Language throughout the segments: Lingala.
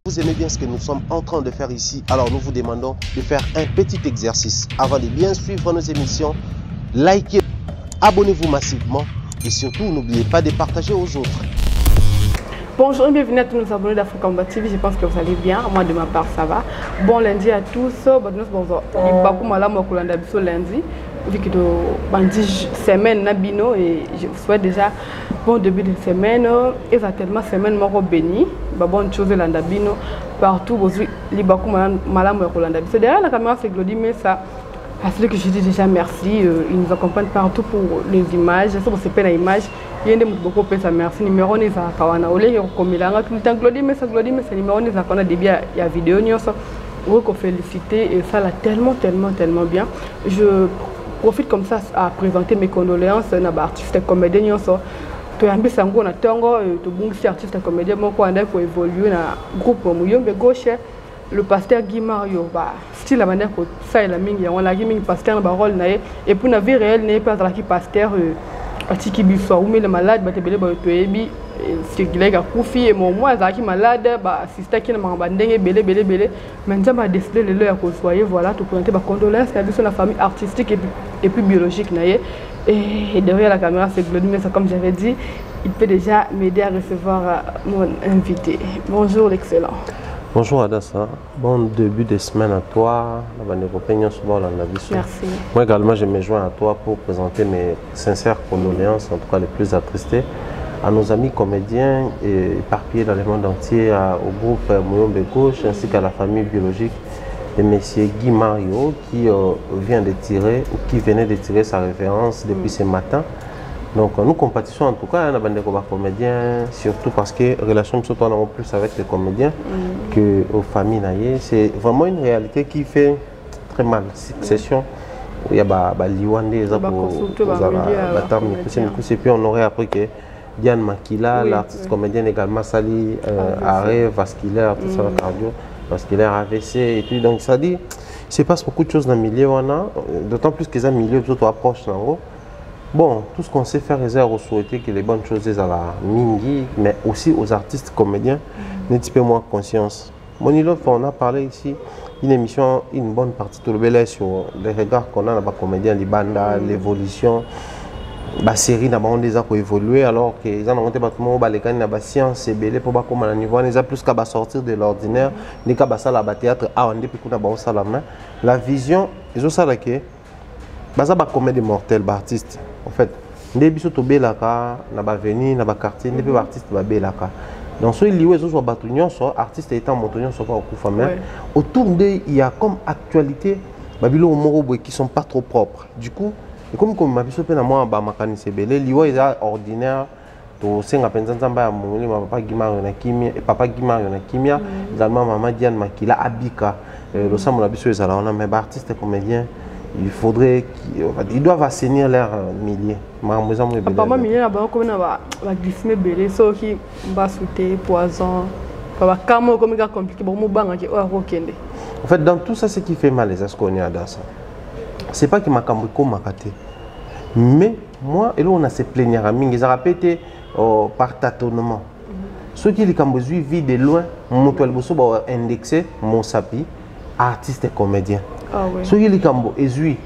Vous aimez bien ce que nous sommes en train de faire ici, alors nous vous demandons de faire un petit exercice. Avant de bien suivre nos émissions, likez, abonnez-vous massivement et surtout n'oubliez pas de partager aux autres. Bonjour et bienvenue à tous nos abonnés d'Afrique Combat TV, je pense que vous allez bien, moi de ma part ça va. Bon lundi à tous, lundi, vu que c'est semaine nabino et je vous souhaite déjà bon début de semaine et certainement semaine moro béni, bonne chose landabino partout vous libaku malam landabino. C'est derrière la caméra c'est Glody mais ça à celui que je dis déjà merci, il nous accompagne partout pour les images, ça c'est pas une image. Il y a beaucoup de personnes merci numéro ni za kawana ole comme il a tout le temps Glody mais ça numéro ni za kana début il y a vidéo ni ça on peut féliciter et ça l'a tellement bien. Je profite comme ça à présenter mes condoléances à l'artiste comédien so to yambi sango na tongo to bungsi artiste comédien moko anda ko évoluer na groupe Muyombe Gauche le pasteur Guy Mario ba style la manière ko ça la mingi on la mingi pasteur ba rôle na et pour na vie réelle n'est pas la qui pasteur atiki biso ou le malade ba tebele ba to ebi c'est gilega kufi et moi zaki malade ba sister qui na mamba ndenge belé mais nzamba décidé le leur ko soyez voilà to présenter ba condoléances na biso la famille artistique et puis biologique na et derrière la caméra c'est Glody mais comme j'avais dit il peut déjà m'aider à recevoir mon invité. Bonjour l'excellent. Bonjour Adassa, bon début de semaine à toi. Merci. Moi également je me joins à toi pour présenter mes sincères condoléances, en tout cas les plus attristées, à nos amis comédiens et éparpillés dans le monde entier, au groupe Muyombe Gauche ainsi qu'à la famille biologique de M. Guy Mario qui vient de tirer ou qui venait de tirer sa référence depuis ce matin. Donc nous compatissons en tout cas à bande de comédiens, surtout parce que relation nous avons plus avec les comédiens que aux familles naïe. C'est vraiment une réalité qui fait très mal. Succession, il y a Liwande, et puis on aurait appris que Diane Makila, l'artiste comédienne également, Sali, arrêt vasculaire, tout ça, cardio, vasculaire, AVC et tout. Donc ça dit, il se passe beaucoup de choses dans le milieu, d'autant plus que c'est un milieu plutôt approche. Bon, tout ce qu'on sait faire, c'est souhaiter que les bonnes choses soient à la mingi, mais aussi aux artistes comédiens, n'ayez peu moins conscience. On a parlé ici d'une émission, une bonne partie de le sur les regards qu'on a dans les comédiens, les bandes, l'évolution. La série n'a pas déjà évolué alors que les gens ont été la science c'est belé pour comment on niveau ils a plus qu'à sortir de l'ordinaire ni qu'à ça la théâtre a on depuis qu'on a bon ça la main la vision ils ont ça là que baza ba comédie mortelle ba artiste en fait ndebi so to belaka na ba venir na ba quartier ndebi ba artiste ba belaka donc so lié so ba tunyon so artiste étant montonyon so pas okufa mais autour de il y a comme actualité ba bilo morobo qui sont pas trop propres du coup et comme ma biso pe na moi ba makani c'est belé lié est ordinaire to senga penza nzamba ya mongoli ma papa Guimard na kimia et papa Guimard na kimia également maman Diane Makila abika le sam la biso ezala on a mais ba artiste comédien il faudrait qu'ils doivent assainir leur milieu. Apparemment, milieu là bas comme na glycémie belé, so qui va sauter poison, pas comme compliqué, bon mo banga qui o kende. En fait, dans tout ça, ce qui fait mal les asconiens à Dassa, c'est pas que ma cambrico m'a caté, mais moi et là on a ces plénières à mingi, ça répété par tâtonnement. Ceux qui les cambozui vivent de loin, mon toile bosso va indexer mon sapi, artiste et comédien. So yeli kambo ezui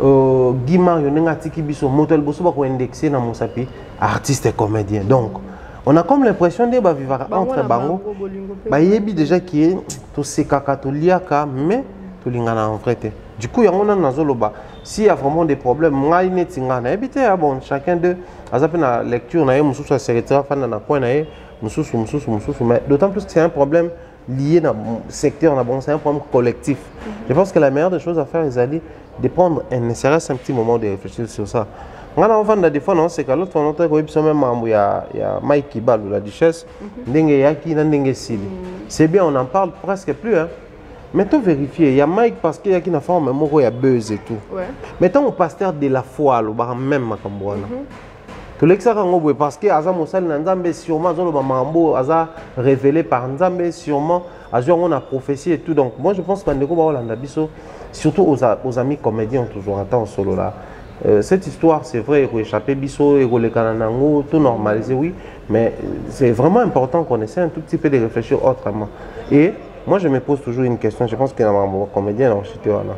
Guy Mario n'engati biso motel boso ba ko indexer na Monsapi artiste et comédien. Donc on a comme l'impression de ba vivre entre bango ba yebi déjà qui est to sekaka to liaka mais to lingana en vrai. Du coup yango na nazoloba s'il y a vraiment des problèmes ngai netinga na ebité bon chacun de azape na lecture na ye mususu a secrétaire fan na point na ye mususu mais d'autant plus que c'est un problème lié dans le secteur, c'est un problème collectif. Je pense que la meilleure des choses à faire, c'est de prendre un petit moment de réfléchir sur ça. On a enfant de défendre, c'est que l'autre fois, il y a Mike Kibal ou la duchesse, c'est bien, on n'en parle presque plus. Mais tout vérifier, il y a Mike parce qu'il y a qui n'a pas mais il y a buzz et tout. Mettons au pasteur de la foi, même Macambouana. Tout l'exemple parce que Aza Moussal Nzambe sûrement Mambo Aza révélé par Nzambe sûrement on a prophétie et tout. Donc moi je pense que surtout aux amis comédiens toujours attend solo là cette histoire, c'est vrai, il faut échapper biso, il faut les cananango, tout normaliser, oui, mais c'est vraiment important qu'on essaie un tout petit peu de réfléchir autrement. Et moi, je me pose toujours une question, je pense qu'il y a un comédien dans le là.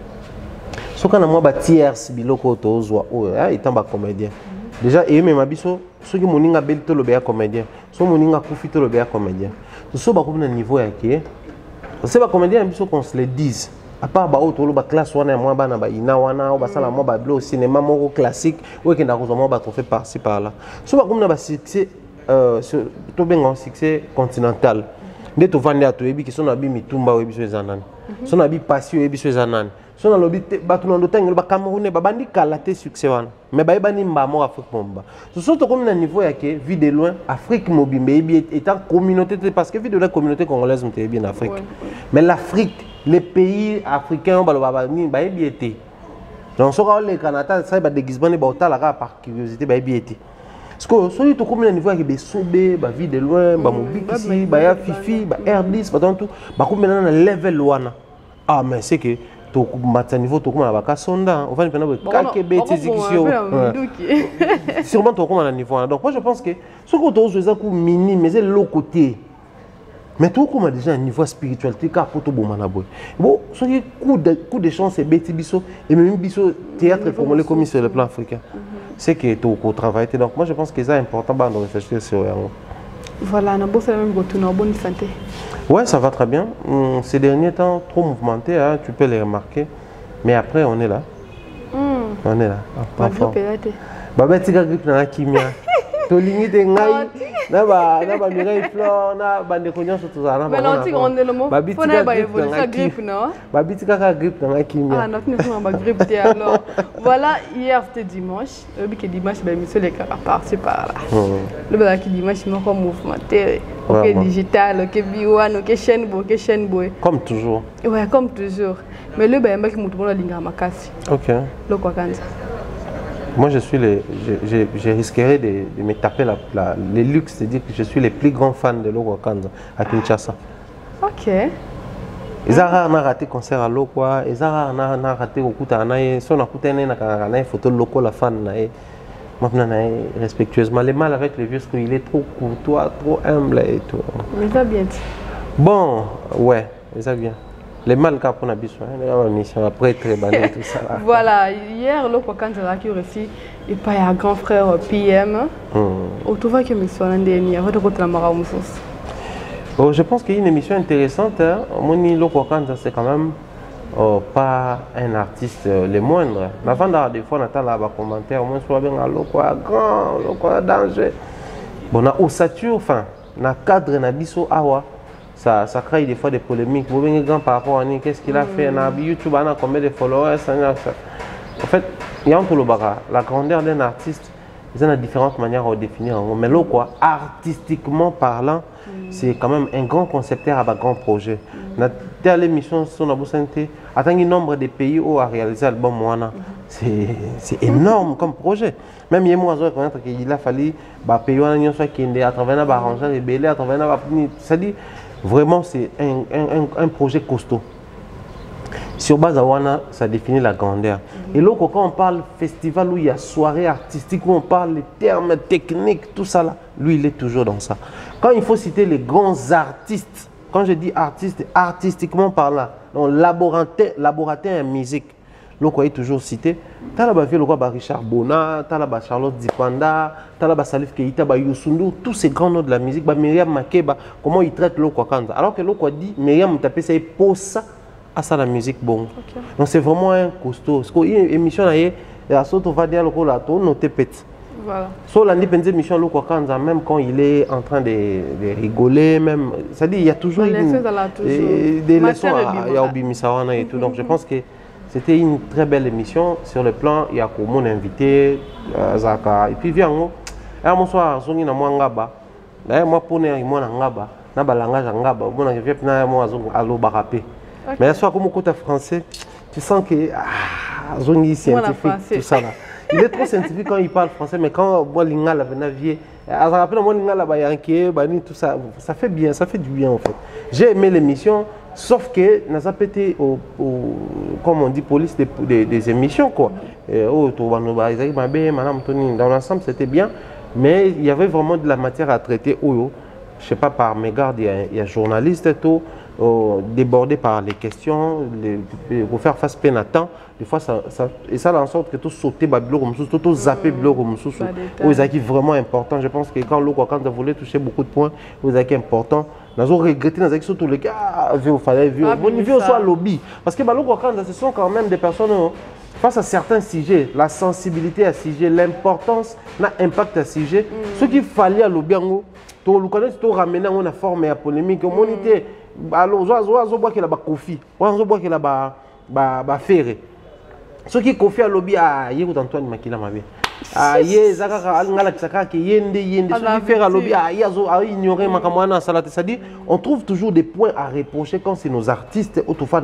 Ce qu'on a moi, tiers, biloko, tozo, il est un comédien. Déjà, et même abiso, ceux qui m'ont dit que le bien comédien, ceux qui m'ont dit que le bien comédien. Ce sont un niveau qui c'est pas comédien, abiso qu'on se le dise. À part la classe, on a moi, au cinéma, classique, ou qui n'a pas fait par-ci par-là. Ce sont un succès, un succès continental. Dès que tu vends à toi, qui sont habillés mitumba ou ebiso zanan, sont habillés passio ebiso zanan. Son lobby batuna ndotanga ba Camerounais ba bandi kalaté succès wana mais ba bani mbamo Afrique momba ce sont comme un niveau yake vu de loin Afrique mobimbe étant communauté parce que vu de la communauté congolaise on bien en Afrique mais l'Afrique les pays africains ba bani ba biété donc so ka le Canada ça ba déguisement ba otala par curiosité ba biété parce que so to comme un niveau yake be sobe ba vu de loin ba mobiki ba ya fifi ba R10 ba tout ba comme na level wana ah mais c'est que to matanivo to kuma baka sonda on va ne pas que bêtise exécution sûrement to kuma na niveau donc moi je pense que ce que to jouer ça coup mini mais c'est l'autre côté mais tout comme déjà un niveau spiritualité car pour to bon manaboy bon ce qui coup de chance c'est bêtise biso et même biso théâtre congolais comme sur le plan africain c'est que to travailler donc moi je pense que c'est important de réfléchir sur voilà on a beau faire même en bonne santé. Ouais, ça va très bien. Ces derniers temps, trop mouvementé, hein, tu peux les remarquer. Mais après, on est là. On est là. Pas fort. Bah, tu as grippe dans la chimie. Tu as limité na ba Mireille Flore na ba ndekonyo surtout ça na ba. Mais non, tu on est le mot. Faut na ba évoluer grippe non. Ba biti ka grippe dans la chimie. Ah non, tu ne fais pas grippe alors. Voilà, hier c'était dimanche. Le dimanche ben monsieur les cas par-ci par là. Le ben qui dimanche moi comme mouvementé. OK digital, OK biwan, OK chaîne boy. Comme toujours. Ouais, comme toujours. Mais le ben qui mutu bona linga makasi. OK. Le quoi kanza. Moi, je risquerais de me taper les luxe, c'est-à-dire que je suis le plus grand fan de Loko Kanza à Kinshasa. Ok. Ils ont raté concert à Loko, ils ont raté au Kuta, ils ont raté photo Loko la fan. Respectueusement, les mal avec le vieux, parce qu'il est trop courtois, trop humble et tout. Mais ça bien. Bon, ouais, ça bien. Les mal qu'on a besoin, après très banal tout ça. Voilà, hier, le Kwakanza qui reçu et pas un grand frère PM. Au tout va que mission l'année dernière, de côté la Maramoussos. Je pense qu'il y a une émission intéressante. Moni le Kwakanza c'est quand même pas un artiste le moindre. Avant des fois on attend là bas commentaire, au moins soit bien le Kwa grand, le Kwa danger. Bon, on a ossature, enfin, na cadre na biso awa. Ça crée des fois des polémiques. Vous voyez par rapport à qu'est-ce qu'il a fait na YouTube, on a combien de followers. En fait, il y a un tout le bagarre. La grandeur d'un artiste, il y a différentes manières de définir. Mais là, quoi, artistiquement parlant, c'est quand même un grand concepteur avec un grand projet. Dans l'émission sur la santé, attends un nombre de pays où a réalisé l'album Moana. C'est énorme comme projet. Même il y a moi qu'il a fallu payer à travers un arrangeur et belé à travers un c'est-à-dire vraiment c'est un projet costaud. Sur base à Wana, ça définit la grandeur. Et là, quand on parle festival où il y a soirée artistique, où on parle les termes techniques, tout ça là, lui il est toujours dans ça. Quand il faut citer les grands artistes, quand je dis artiste, artistiquement parlant, donc laborateur en musique, là quoi est toujours cité. T'as là Richard Bona, t'as là Charlotte Zipanda, t'as là Salif Keita, Youssou, tous ces grands noms de la musique, Myriam Makeba, comment ils traitent l'eau quoi quand. Alors que l'eau quoi dit, Myriam tapé ça et pose ça à ça la musique bon. Okay. Donc c'est vraiment un costaud. Parce qu'il y a une émission là, il y a on va dire le là, on note pète. Voilà. Sur l'indépendance émission l'eau quoi quand, même quand il est en train de rigoler, même, ça dit il y a toujours des leçons à Obimisawana et tout. Donc je pense que c'était une très belle émission sur le plan. Il y a mon invité, Zaka. Et puis, viens, bonsoir, Zongi na Mwangaba. D'ailleurs, moi, pour ne moi Ngaba, na balanga Ngaba, bon, je viens na moi Allo Barapé. Mais la soirée, comme au côté français, tu sens que Zongi scientifique, tout ça là. Il est trop scientifique quand il parle français, mais quand moi Lingala venait vieux, après moi Lingala Bayanké, Bani, tout ça, ça fait bien, ça fait du bien en fait. J'ai aimé l'émission. Sauf que nous avons pété, comme on dit, police des émissions, quoi. Dans l'ensemble, c'était bien, mais il y avait vraiment de la matière à traiter. Je ne sais pas, par mégarde, il y a journalistes débordés par les questions, pour faire face peine à temps. Des fois, ça en sorte que tout sauter, tout zapper, c'est vraiment important. Je pense que quand vous voulez toucher beaucoup de points, vous avez important. Nous avons regretté, nous avons surtout les gars, il fallait soit lobby. Parce que ce sont quand même des personnes face à certains sujets, la sensibilité à sujet, l'importance, l'impact à sujet. Ce qu'il fallait à lobby, tu ramener une forme à polémique. Alors, on voit qu'il y a Kofi, on voit qu'il y a Ferré. Ce qui confie à lobby à Antoine Makila Mabé. On trouve toujours des points à reprocher quand c'est nos artistes.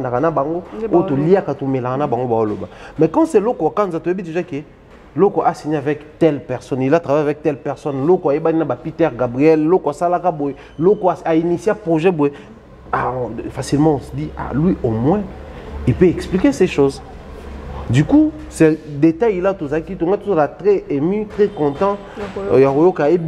Mais quand c'est Loko, quand tu déjà que Loko a signé avec telle personne, il a travaillé avec telle personne, Loko a Peter Gabriel, Loko Salaka Boy, Loko a initié un projet. Facilement on se dit, lui au moins, il peut expliquer ces choses. Du coup, ces détails-là, tout ça, qui sont très ému, très content. Il y a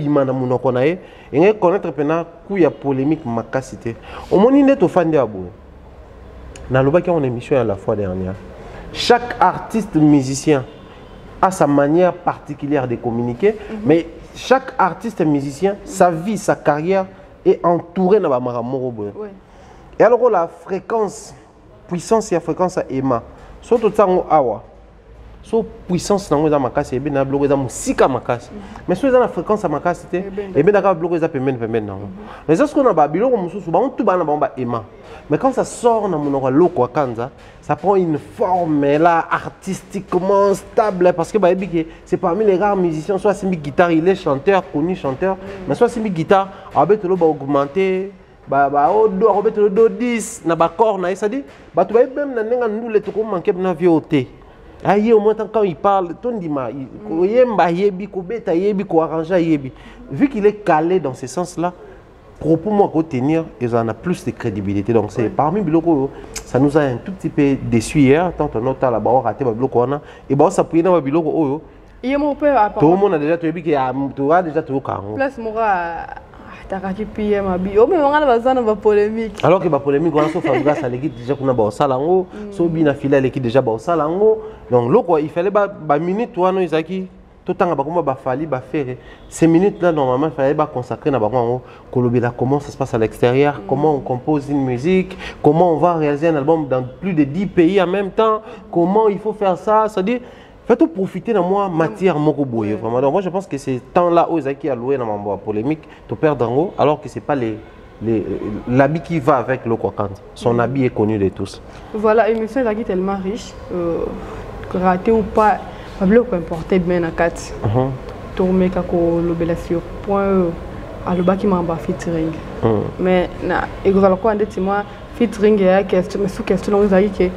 connaître qu'il y a polémique, ma cassité. Au moins, il est au fan de Abou. Dans le bac, on a une émission la fois dernière. Chaque artiste musicien a sa manière particulière de communiquer, mais chaque artiste musicien, sa vie, sa carrière est entourée de Maramoro. Et alors, la fréquence, puissance et la fréquence à Emma. Surtout awa so puissance nango za makasi ebe na bloquer za musika makasi mais so za na fréquence à makasi te ebe na ka bloquer za pemene nango mais ça ce qu'on a ba biloko mususu ba on tout bana ba ema mais quand ça sort na monoko loko akanza ça prend une forme là artistiquement stable parce que ba ebi c'est parmi les rares musiciens soit simbi guitare il est chanteur connu chanteur mais soit simbi guitare abetelo ba augmenter do 10 na ba corps na ça dit ba tu même na nenga ndule to ko manquer na vioté aïe au moins quand il parle ton dima yemba yebi ko beta yebi ko arranger yebi vu qu'il est calé dans ce sens là propos moi ko tenir ils en a plus de crédibilité donc c'est parmi biloko ça nous a un tout petit peu déçu hier tant on a la ba raté ba biloko na et ba s'appuyer na ba biloko oyo yemo peut apporter tout le monde a déjà tu yebi que tu as déjà tout carrément place mora takaki PM abi o me ngala bazana ba polémique alors que ba polémique on a so Fabregas à l'équipe déjà qu'on a ba salango so bina fila l'équipe déjà ba salango donc là quoi il fallait ba minute toi no Isaki tout temps ba comment ba fali ba faire ces minutes là normalement il fallait ba consacrer na ba kolobela comment ça se passe à l'extérieur comment on compose une musique comment on va réaliser un album dans plus de 10 pays en même temps comment il faut faire ça ça dit faites profiter de moi matière moko boye vraiment donc moi je pense que c'est temps là où Isaki a loué dans ma polémique to perdre en haut alors que c'est pas l'habit qui va avec le Kwakand son habit est connu de tous voilà émission Isaki tellement riche raté ou pas Pablo ko importer bien na kati tourner kako lobela sur point alobaki mamba featuring mais na egozala ko ndeti moi featuring ya question mais sous question Isaki que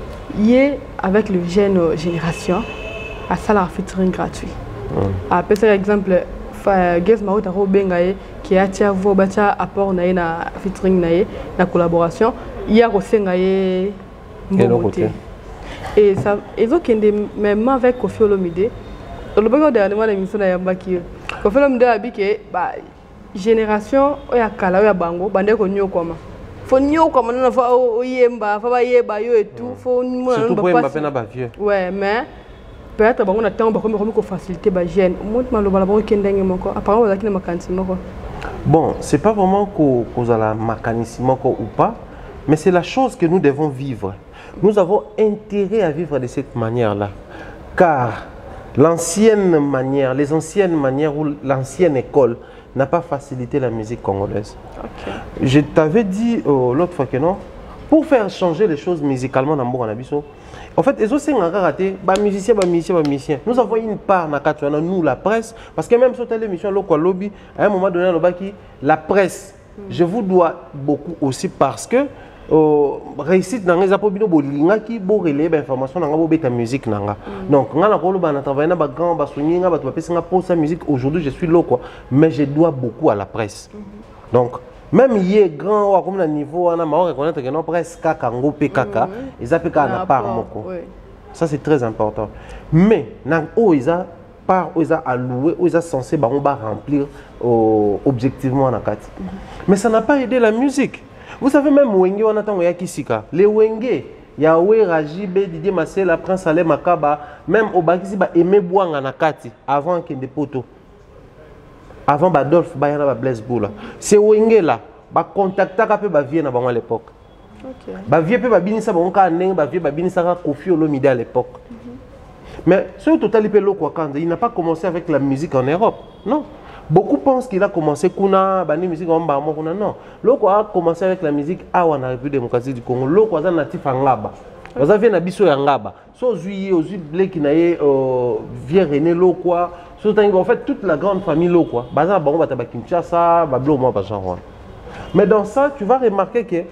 yé avec le jeune génération à ça la featuring gratuit. Par exemple, Guess Maouta Robengaye qui a tia vo bacha apport na na featuring na collaboration, il y a aussi ngaye mbomoté. Et ça ils ont même avec Kofi Olomide. Le bago dernièrement l'émission na Yambaki. Kofi Olomide a dit que bah génération oya kala oya bango bande ko nyo koma. Faut nyo comme on a fait au yemba, faut pas yeba yo et tout, faut surtout pour Mbappé na ba vieux. Ouais, mais peut-être bon on attend comme faciliter ba jeune. Moi je m'aloba la bon kendenge moko. Apparemment on a qui na mécanisme moko. Bon, c'est pas vraiment cause à la mécanisme ou pas, mais c'est la chose que nous devons vivre. Nous avons intérêt à vivre de cette manière-là. Car l'ancienne manière, les anciennes manières ou l'ancienne école n'a pas facilité la musique congolaise. Okay. Je t'avais dit l'autre fois que non, pour faire changer les choses musicalement dans Mbouana Bisso, en fait, ils ont raté, musiciens. Nous avons une part dans nous, la presse, parce que même sur l'émission Loko Lobby, à un moment donné, la presse, je vous dois beaucoup aussi parce que réussite dans les apobino bolinga qui bo relève information dans bo beta musique nanga donc ngala ko loba na travailler na ba grand ba soninga ba to pesa nga pour sa musique aujourd'hui je suis là quoi mais je dois beaucoup à la presse donc Même yé grand ou comme le niveau, on a reconnaître que non presque kaka ngopé kaka, ils appellent kaka na part moko. Ça c'est très important. Mais na o ils a part où ils a alloué, où ils a censé bah on va remplir objectivement na kati. Mais ça n'a pas aidé la musique. Vous savez même Wenge on attend ya kisika. Les Wenge Yahweh Rajibe Didier Masela Prince Ale Makaba même au bakisi ba aimé boanga na kati avant qu'il ne poto. Avant Badolphe Bayana ba Blaise Boula. C'est Wenge là ba contacta ka pe ba vie na bango à l'époque. OK. Ba vie pe ba binisa bango ka ndenge ba vie ba binisa ka Koffi Olomide à l'époque. Mais sur total il n'a pas commencé avec la musique en Europe. Non. Beaucoup pensent qu'il a commencé kuna bani musique en Bamo kuna non. Loko a commencé avec la musique à la République démocratique du Congo. Loko a natif en Ngaba. Vous avez un abisso en Ngaba. So juillet aux blé qui naie vieux René Loko. En fait toute la grande famille Loko. Baza Bango Bataba Kinshasa, Bablo moi Bajan. Mais dans ça tu vas remarquer que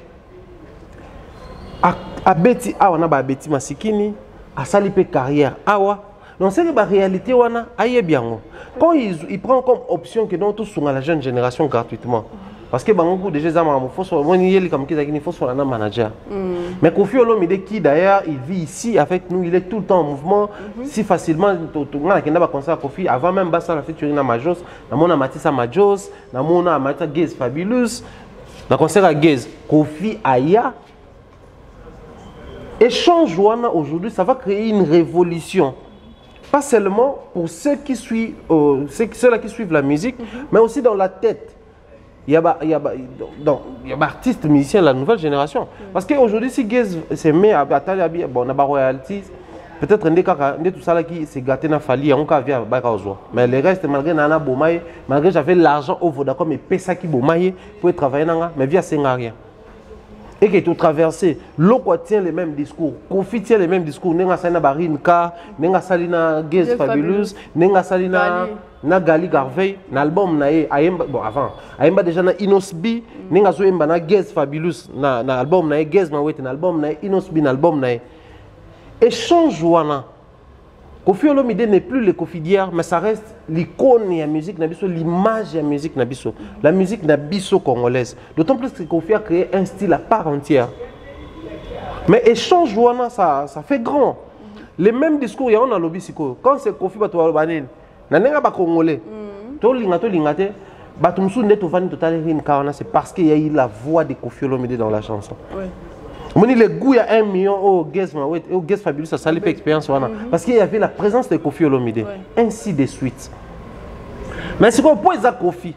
à Betty a on a ba Betty Masikini à saliper carrière awa donc c'est la réalité wana aye bien quand il prend comme option que non tous sont à la jeune génération gratuitement parce que bango déjà ça m'a faut soit moi ni comme qui il faut soit un manager mais Koffi Olomide qui d'ailleurs il vit ici avec nous il est tout le temps en mouvement si facilement on a pas concert Koffi avant même bassa la featuring na Majos na mona Matissa Majos na mona Matissa Gaze Fabulous na concert à Gaze Koffi aya. Échange aujourd'hui, ça va créer une révolution. Pas seulement pour ceux qui suivent, ceux-là qui suivent la musique, mais aussi dans la tête. Il y a artistes, musiciens de la nouvelle génération. Parce qu'aujourd'hui, si Gaze se met à batailler, bon, on a royalties, peut-être tout ça là qui s'est gâté dans Fali, on a vu à Bakaozo. Mais le reste, malgré Nana Bomaye, malgré j'avais l'argent au Vodacom et Pesa qui Bomaye pour travailler dans mais via Sengaria. Et que tout traversé, l'autre tient les mêmes discours, Koffi tient les mêmes discours, Nenga Salina Barinka, Nenga Salina Gaze Fabulous, Nenga Salina Gali Garvey, l'album nae Ayemba bon avant, Ayemba déjà na Inosbi, Nenga Zoemba na Gaze Fabulous, na album nae Gaze Mawete, na album nae Inosbi, na album nae. Échange wana. Koffi Olomide n'est plus le Koffi d'hier, mais ça reste l'icône de la musique nabiso, l'image de la musique nabiso, la musique nabiso congolaise. D'autant plus que Koffi a créé un style à part entière. Mais échange ça fait grand. Les mêmes discours, il y a un lobby siko. Quand c'est Koffi Batoa Banen, nanenga ba congolais. To lingate, batumsu neto vani total c'est parce qu'il y a eu la voix de Koffi Olomide dans la chanson. Oui. Le goût, il y a 1 million au Gaze Fabulous, ça a l'expérience. Parce qu'il y avait la présence de Koffi Olomide. Ainsi de suite. Mais si on pose à Koffi,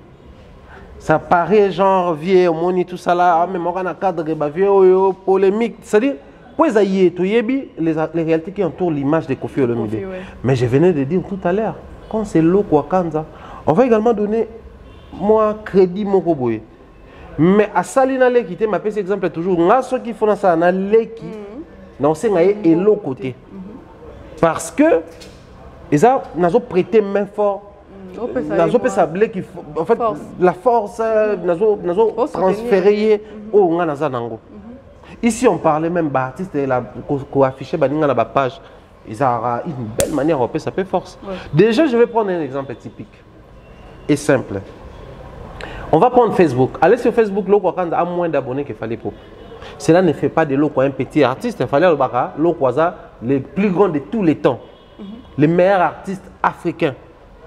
ça paraît genre vieux, moni, tout ça là, même on a un cadre vieux, polémique. C'est-à-dire, pose à Yebi, les réalités qui entourent l'image de Koffi Olomide. Mais je venais de dire tout à l'heure, quand c'est l'eau Kwakanza, on va également donner, moi, crédit mon roboé. Mais à Salina Leki, ma petit exemple est toujours, ceux qui font ça, na Leki, non c'est et l'autre côté. Parce que, ils ont prêté main fort. Ils ont en fait, la force, ils ont transféré au Nango. Ici, on parlait même d'artistes qui affichaient dans la page. Ils ont une belle manière de ça peut force. Déjà, je vais prendre un exemple typique et simple. On va prendre Facebook. Allez sur Facebook, l'eau a moins d'abonnés qu'il fallait pour. Cela ne fait pas de l'eau un petit artiste. Il fallait l'eau les plus grands de tous les temps. Les meilleurs artistes africains.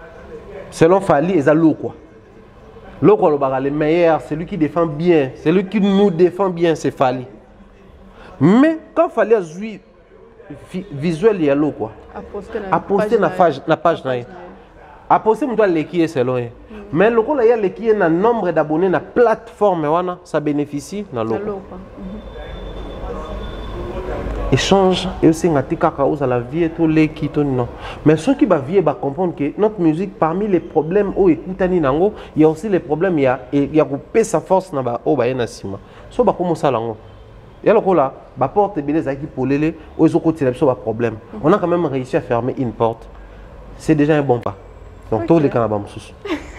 Selon Fali, ils ont l'eau quoi. L'eau les meilleurs, celui qui défend bien, celui qui nous défend bien, c'est Fali. Mais quand Fali a joué visuel, il y a l'eau quoi. À poster la page. À poster, on doit l'équier selon. Mais le coup, il y a l'équier un nombre d'abonnés na plateforme, ça bénéficie dans l'eau. Échange et aussi à la vie et tout les qui non. Mais ceux qui va vivre va comprendre que notre musique parmi les problèmes au écoutani nango, il y a aussi les problèmes il y a coupé sa force na ba o ba na sima. So ba comment ça lango. Il y a le coup là, ba porte beleza qui polele o zo ko tirer so ba problème. On a quand même réussi à fermer une porte. C'est déjà un bon pas. Donc tous les canabam sous.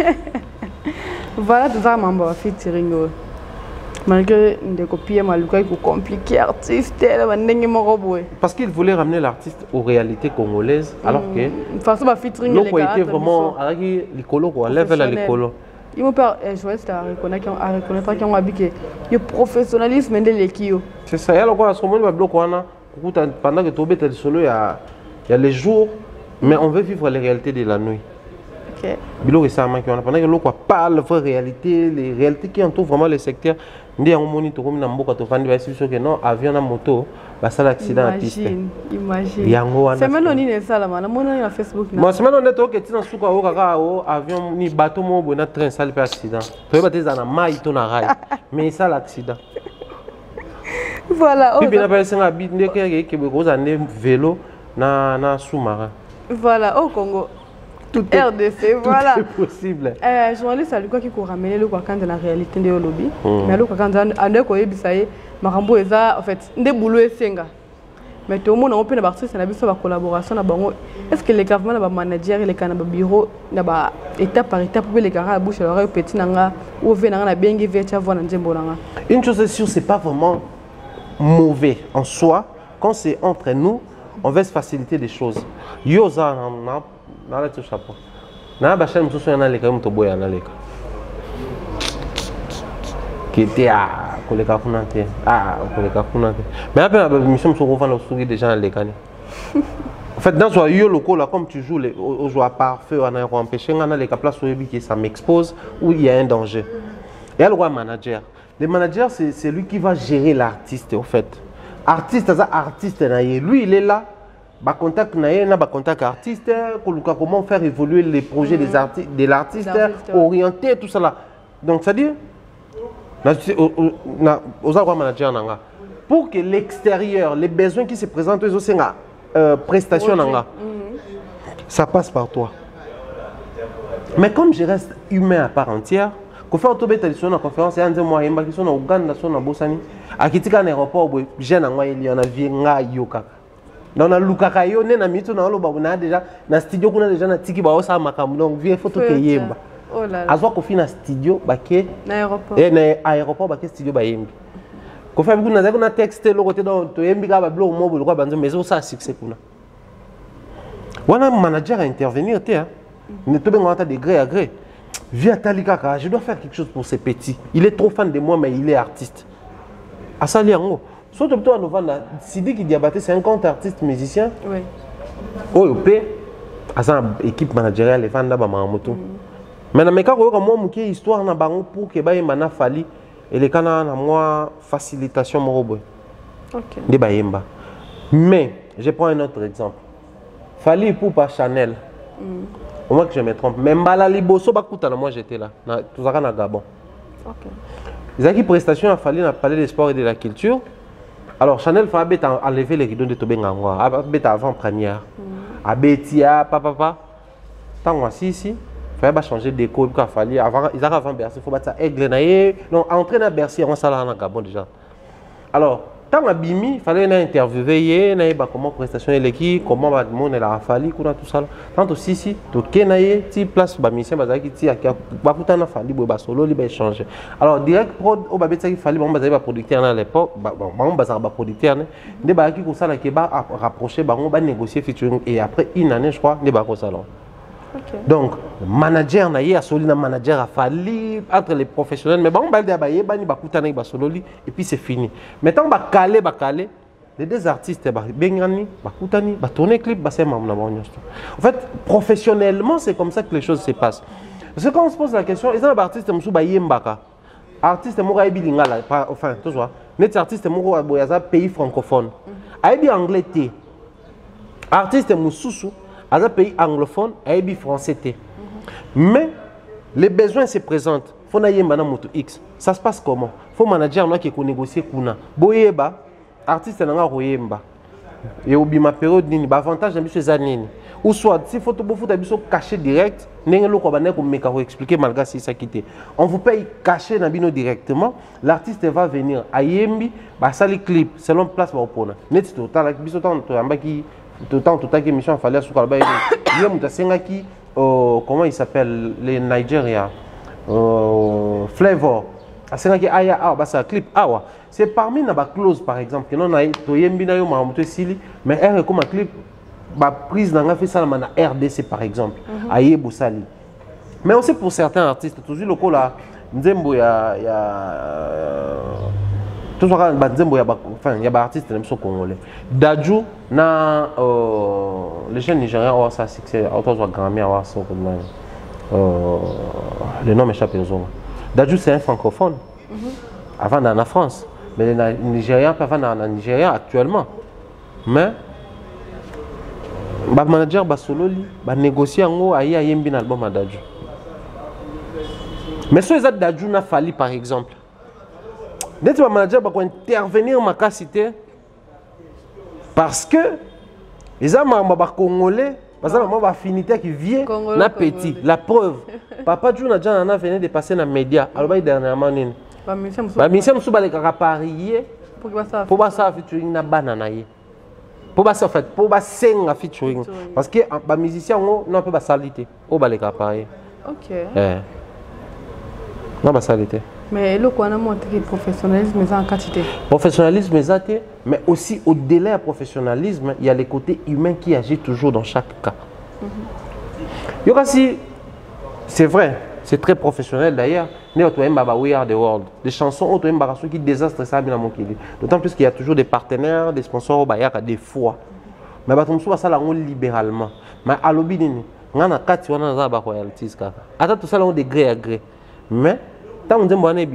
Voilà tout ça mambo featuring. Malgré des copies, malgré que compliqué artiste, parce qu'il voulait ramener l'artiste aux réalités congolaises, alors que l'eau était vraiment l'écolo quoi, level à l'écolo. il me perd journaliste à reconnaître qu'il a habité le professionnalisme de l'équipe. C'est ça, il y a le quoi à ce moment là bloc pendant que tu es solo il y a les jours mais on veut vivre les réalités de la nuit. OK. Bilo récemment qu'on a pendant que l'on parle de vraie réalité, les réalités qui entourent vraiment le secteur. Ndé on monitor comme na mboka to fandi ba sûr que non avion na moto ba sala accident à piste. Imagine. Yango c'est même on est ça là na mona na Facebook na. Moi c'est même on est to que tina suka o kaka o avion ni bateau mo bo na train sala pe accident. Peut ba teza na mai to na rail mais ça l'accident. Voilà. Puis bien après c'est un bit ndé que ko ande vélo na sous-marin. Voilà au Congo. Tout RDC, voilà. Tout est possible. Journaliste, c'est quoi qui peut ramener le quoi quand de la réalité de lobby. Mais le quoi quand on est quoi bisaye, marambo eza en fait, ndé boulot esenga. Mais tout le monde a open partir c'est na biso ba collaboration na bango. Est-ce que les gouvernements na ba manager les kana ba bureau na ba étape par étape pour les gars à bouche leur petit nanga ou venanga na bengi vecha voir na njembo nanga. Une chose est sûre, c'est pas vraiment mauvais en soi quand c'est entre nous, on veut se faciliter des choses. Yoza na la chapeau. Na ba chaîne mususu yana leka muto boya na leka. Kiti koleka kunante. Koleka kunante. Mais après la mission mususu ko fana sugi déjà na leka ni. En fait dans ce yo loko là comme tu joues au joueur parfait on a empêché na leka place où que ça m'expose où il y a un danger. Et le roi manager. Le manager c'est lui qui va gérer l'artiste en fait. Artiste lui il est là. Ba contact na ba contact artiste comment faire évoluer les projets de l'artiste orienté tout ça là donc ça dit aux manager nanga pour que l'extérieur les besoins qui se présentent aux aussi prestations nanga ça passe par toi mais comme je reste humain à part entière ko faire autobé tradition na conférence ya nze moi yemba ki so na Uganda so na Bosani akitika na aéroport bo jeune ngwa ili na vie nga yoka. Donc, na lukaka yo ne na mito na loba na déjà na studio kuna déjà na tiki ba osa makambo donc vie photo ke yemba. Oh là là. Azwa ko fi na studio ba ke na aéroport. Na aéroport ba ke studio ba yembi. Ko fa biku na za kuna texte lo côté donc to yembi ka ba blog mobile ko banzo mais ça succès kuna. Wana manager à intervenir té hein. Ne to benga ta de gré à gré. Via talikaka, je dois faire quelque chose pour ces petits. Il est trop fan de moi mais il est artiste. Asali yango. Surtout toi, nous vendons Sidi qui diabaté 50 artistes musiciens. Oui. OEP, à sa équipe managériale, les vendeurs Bamamoto. Mais dans mes cas, moi, je suis histoire na bango pour que baye mana fali et les canards na moi facilitation morobo. OK. De bayemba. Mais je prends un autre exemple. Fali pour pas Chanel. Au moins que je me trompe. Même Mbala Liboso bakuta moi j'étais là. Tout ça na Gabon. OK. Les acquis prestations a fallu na parler des sports et de la culture. Alors Chanel fa beta enlever les rideaux de Tobengangwa, beta avant première. Abetia papa. Tant ici, fa changer déco pour fallu avant ils avant Bercy, faut battre aigle naé. Non, entrer dans Bercy on ça là en Gabon déjà. Alors, tant abimi, fallait interviewer na ba comment prestation l'équipe, comment ba monde la fallu kuna tout ça. Tant aussi si to kenaye ti place ba mission bazaki ti akia ba kutana fallu bo ba solo li ba échanger. Alors direct prod o ba betaki fallu ba bazaki ba producteur à l'époque, ba bazaka ba producteur ne ba ki ko sala ke ba rapprocher ba on ba négocier featuring et après une année je crois ne ba ko sala. Okay. Donc, manager na a soli na manager a fallu entre les professionnels mais bon ba ba ni ba kutana ba solo li et puis c'est fini. Maintenant ba calé les deux artistes ba bengani ba kutani ba tourner clip ba c'est mam na ba. En fait, professionnellement, c'est comme ça que les choses se passent. Parce que quand on se pose la question, ils ont un artiste musu ba yembaka. Artiste mo ga bilingala enfin, tu vois, net artiste mo ga boyaza pays francophone. Aibi anglais té. Artiste mususu à un pays anglophone, et français. Mais les besoins se présentent. Il faut que moto X. Ça se passe comment? Il faut manager qui négocier kuna. Boyeba, artiste n'a pas royemba. Et au bima période ni avantage de monsieur zanini. Ou soit si photo caché direct, n'engelo ko bané ko meka ko expliquer malgré si ça quitté. On vous paye caché na bino directement, l'artiste va venir à yembi, ba sali clip selon place ba opona. Net total biso tant to ambaki tout qui mission fallait sur Kalba qui comment il s'appelle les Nigeria Flavor asenga aya bah ça clip awa c'est parmi na ba close par exemple que non na to yembi na yo mamuto sili mais er comme clip ba prise na fait ça na RDC par exemple aye bosali Mais aussi pour certains artistes, toujours le coup là, Nzembo, il y a tout ça, enfin, il y a des artistes qui sont congolais. Dadju, na les jeunes Nigériens ont ça succès, autant grammaire, ont ça comme le nom m'échappe aux hommes. Dadju c'est un francophone. Avant dans la France, mais les Nigériens peuvent avant dans Nigeria actuellement. Mais le manager basolo va négocier en haut aïe aïe un album à Dadju. Mais si les autres Dadju n'a fallu par exemple. Dès que le manager va intervenir ma capacité parce que les hommes congolais, parce que ma affinité qui vient na petit, la preuve. Papa Djou n'a déjà venu de passer dans les médias. Alors dernièrement ba mission musu ba lekaka parier pour ba ça featuring na banana ye. Pour ba ça en fait, pour ba senga featuring parce que ba musicien non peut ba salité. O ba lekaka parier. OK. Non ba salité. Mais le quoi, on a montré que le professionnalisme est en quantité. Professionnalisme est mais aussi au-delà du professionnalisme, il y a les côtés humains qui agissent toujours dans chaque cas. C'est vrai, c'est très professionnel d'ailleurs. We Are the World. Des chansons qui désastrent ça bien. D'autant plus qu'il y a toujours des partenaires, des sponsors des fois. Mais ça là libéralement. Mais à l'obédience, on a 4 royalties. Attends tout ça là degré à gré. Mais tant on dit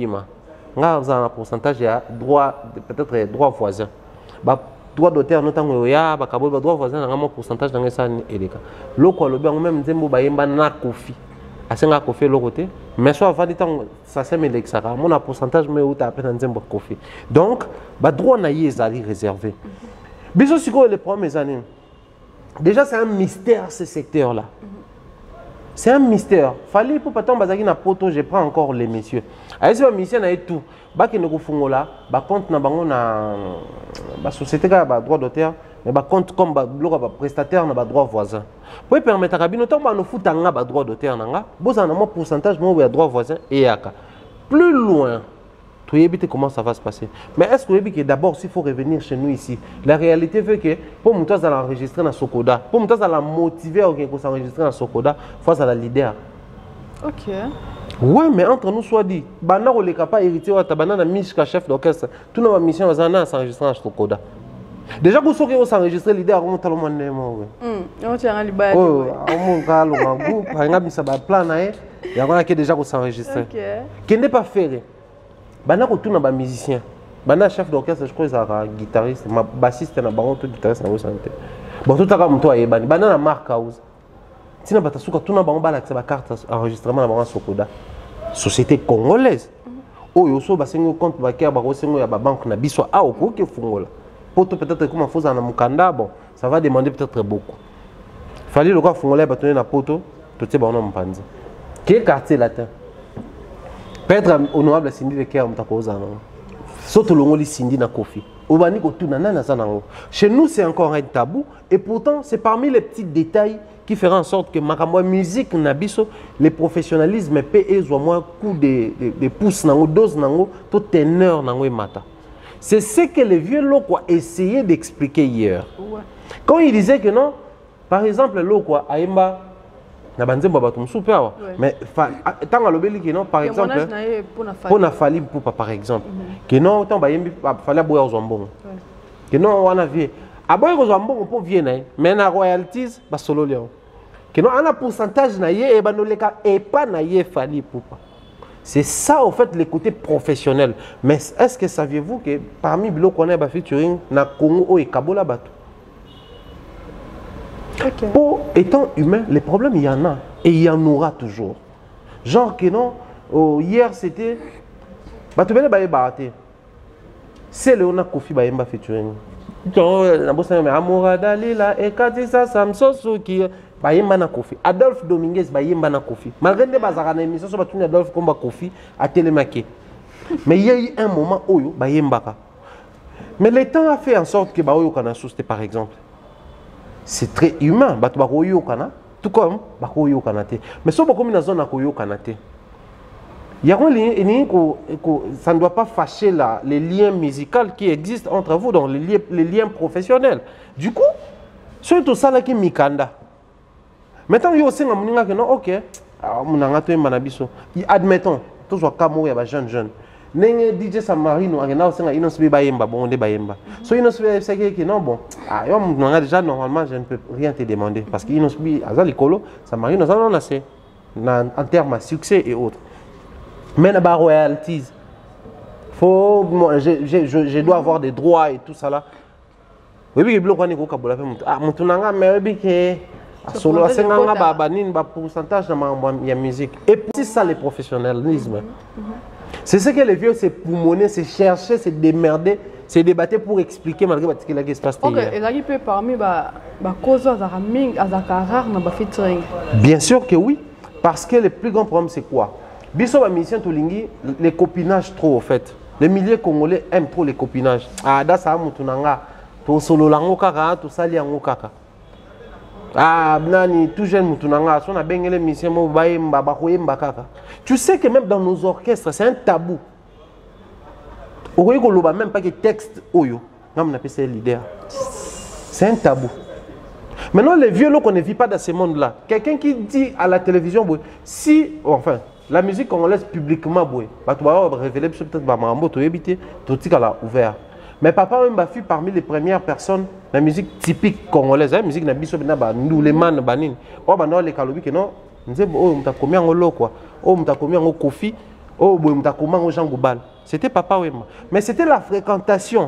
on a un pourcentage de droit, peut-être droit voisin. Droit d'auteur, notamment droit voisin, on a un pourcentage dans ça. Le quoi le bien même Zembo bayemba na kofi. Asenga kofi le côté. Mais soit avant du temps ça c'est melek ça. Mon a pourcentage mais où tu appelles un Zembo kofi. Donc droit na yezali réservé. Biso siko les premières années. Déjà c'est un mystère ce secteur là. C'est un mystère. Fallait pour pas tomber dans poto, je prends encore les messieurs. Avec ce mission et tout. Bah qui ne confond là, bah compte na bango na bah société qui a droit d'auteur, mais bah compte comme bah bloc bah prestataire na bah droit voisin. Pour permettre à bino tomber no futanga bah droit d'auteur nanga, bon ça na mon pourcentage moi bah droit voisin et yaka. Plus loin. Tu sais comment ça va se passer. Mais est-ce que que d'abord, s'il faut revenir chez nous ici, la réalité veut que pour nous tous enregistrer dans Sokoda, pour nous tous motiver à s'enregistrer dans Sokoda, il faut la leader. Ok. Oui, mais entre nous, soit dit, on n'est pas hérité de la Mishka chef d'orchestre. Toute notre mission est à s'enregistrer dans Sokoda. Déjà, vous savez qu'on s'enregistre leader, on t'a le monde. On tient à l'ibaya. Oh, on a un groupe, on a un plan, il y a déjà qu'on s'enregistre. Qui n'est pas fait. Bana ko tuna ba musicien bana chef d'orchestre je crois ça guitariste ma bassiste na bango to guitariste na santé bon tout aka mto ayebani bana na marque house tina batasuka tuna bango bala ka ba carte enregistrement na bango Sokoda société congolaise oyo so basengo compte bancaire ba ko sengo ya ba banque na biso a ko ke fungola poto peut-être comme foza na mukanda bon ça va demander peut-être beaucoup fallait le quoi fungola ba tona na poto to te ba na mpanzi quel quartier latin. Peut-être honorable Cindy de Kerr Mtakoza. Surtout le Cindy na Kofi. Chez nous, c'est encore un tabou. Et pourtant, c'est parmi les petits détails qui feront en sorte que ma musique nabiso, le professionnalisme peut être moins coup de pouce, dose, tout teneur, mata. C'est ce que les vieux locaux essayaient d'expliquer hier. Quand ils disaient que non, par exemple, locaux Aïmba. Mais tant que non par exemple pour na fali pour par exemple que non tant bayembi fali boya zombongo que non on a vu aboy zombongo pour vienna mais na royalties ba solo lion que non on a pourcentage na ye e banoleka et pas na ye fali pour pas. C'est ça en fait le côté professionnel. Mais est-ce que saviez-vous que parmi bilo connaît ba featuring na Congo et Kabola bato. Okay. Pour étant humain, les problèmes il y en a et il y en aura toujours. Genre que non, hier c'était Batubele Baye Baraté. C'est Léona Kofi Bayemba featuring. Amoura Dalila et Katissa Samsoso qui Bayemba na Kofi. Adolphe Dominguez Bayemba na Kofi. Malgré des bazars na émission sur Batuni Adolphe Komba Kofi à Télémaké. Mais il y a eu un moment où Bayemba. Mais le temps a fait en sorte que Baoyo Kana Souste par exemple. C'est très humain, tout comme mais si on est dans zone ça ne doit pas fâcher les liens musicaux qui existent entre vous, donc les liens professionnels. Du coup, c'est tout ça qui est mikanda. Maintenant, il y a aussi un ok, admettons tous les cas il y a jeune Nenge DJ Samarino agenda osenga inosbi bayemba bon de bayemba. So inosbi c'est que non bon. Ah yo on déjà normalement je ne peux rien te demander parce que inosbi azali kolo Samarino ça non assez en termes de succès et autres. Mais na ba royalties. Faut je dois avoir des droits et tout ça là. Oui oui bloc wani ko kabola fait ah mutunanga mais oui que solo asenganga ba nini ba pourcentage na ya musique. Et puis ça le professionnalisme. C'est ce que les vieux, c'est poumonner, c'est chercher, c'est démerder, c'est débattre pour expliquer malgré ce qui se passe. Ok, et là, il peut parmi les causes featuring. Bien sûr que oui, parce que le plus grand problème, c'est quoi? Biso ba mission Tolingi, les copinages trop, au fait. Les milliers Congolais aiment trop les copinages. Ah, da ça, mutunanga, to solo lango kaka, to sali yango kaka. Ah, nani, tout jeune mutunanga, son a bien les missions, mo bayemba, bakoyemba kaka. Tu sais que même dans nos orchestres, c'est un tabou. Au Rwanda, même pas que texte oyo, on appelle ça leader. C'est un tabou. Maintenant, les vieux, on ne vit pas dans ce monde-là. Quelqu'un qui dit à la télévision, si, enfin, la musique congolaise publiquement, tu vas révéler peut-être tout l'a ouvert. Mais papa même a fait parmi les premières personnes la musique typique congolaise, la musique na biso na nous les man banine. Oh ba no les kalobi que non, nze oh mta combien ngolo quoi. Oh mta combien ngo Kofi, oh mta combien ngo Jean Goubal. C'était papa Wema. Mais c'était la fréquentation.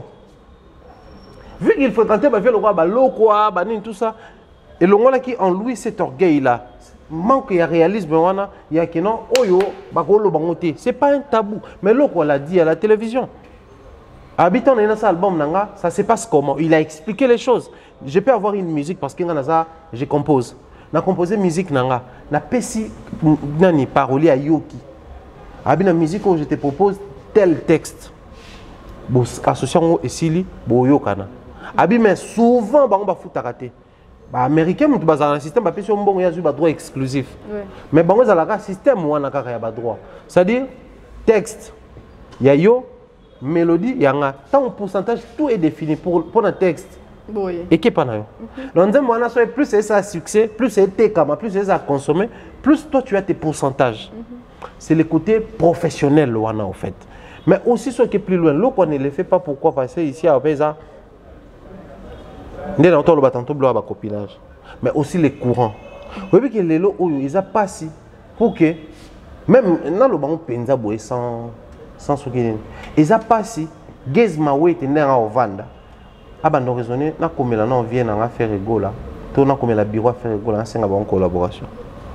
Vu qu'il fréquentait ba le roi ba lokwa banine tout ça et le là qui en lui cet orgueil là. Manque de réalisme il y a que non oyo ba ko lo bangote. C'est pas un tabou, mais lokwa l'a dit à la télévision. Habitant dans cet album, ça se passe comment? Il a expliqué les choses. Je peux avoir une musique parce que je compose. Je composé musique, je pesi nani parolier à Yoki. Habina musique où je te propose tel texte. Association et Sili, Boyokana. Abi mais souvent on va foutre à rater. Américain mutu bazana système ba pesi mbongo ya zuba droit exclusif. Mais bango za la système wana kaka ya ba droit. C'est-à-dire texte ya yo mélodie, il y a un pourcentage, tout est défini pour un texte. Oui. Et qui est pas donc, plus c'est ça succès, plus c'est tes camas, plus c'est ça consommer, plus toi tu as tes pourcentages. C'est le côté professionnel, en fait. Mais aussi, ce qui est plus loin, l'autre, on ne le fait pas pourquoi parce que ici, à Pesa, on a copinage. Mais aussi les courants. Vous voyez que les lots, ils ont passé pour que, même dans le banc, penza boé sans souvenir. Ils ont passé, Gezma Wait et Nera Ovanda. Ah ben, nous raisonner, na comme là, on vient à faire ego là. Tout na comme la bureau à faire ego là, c'est une collaboration.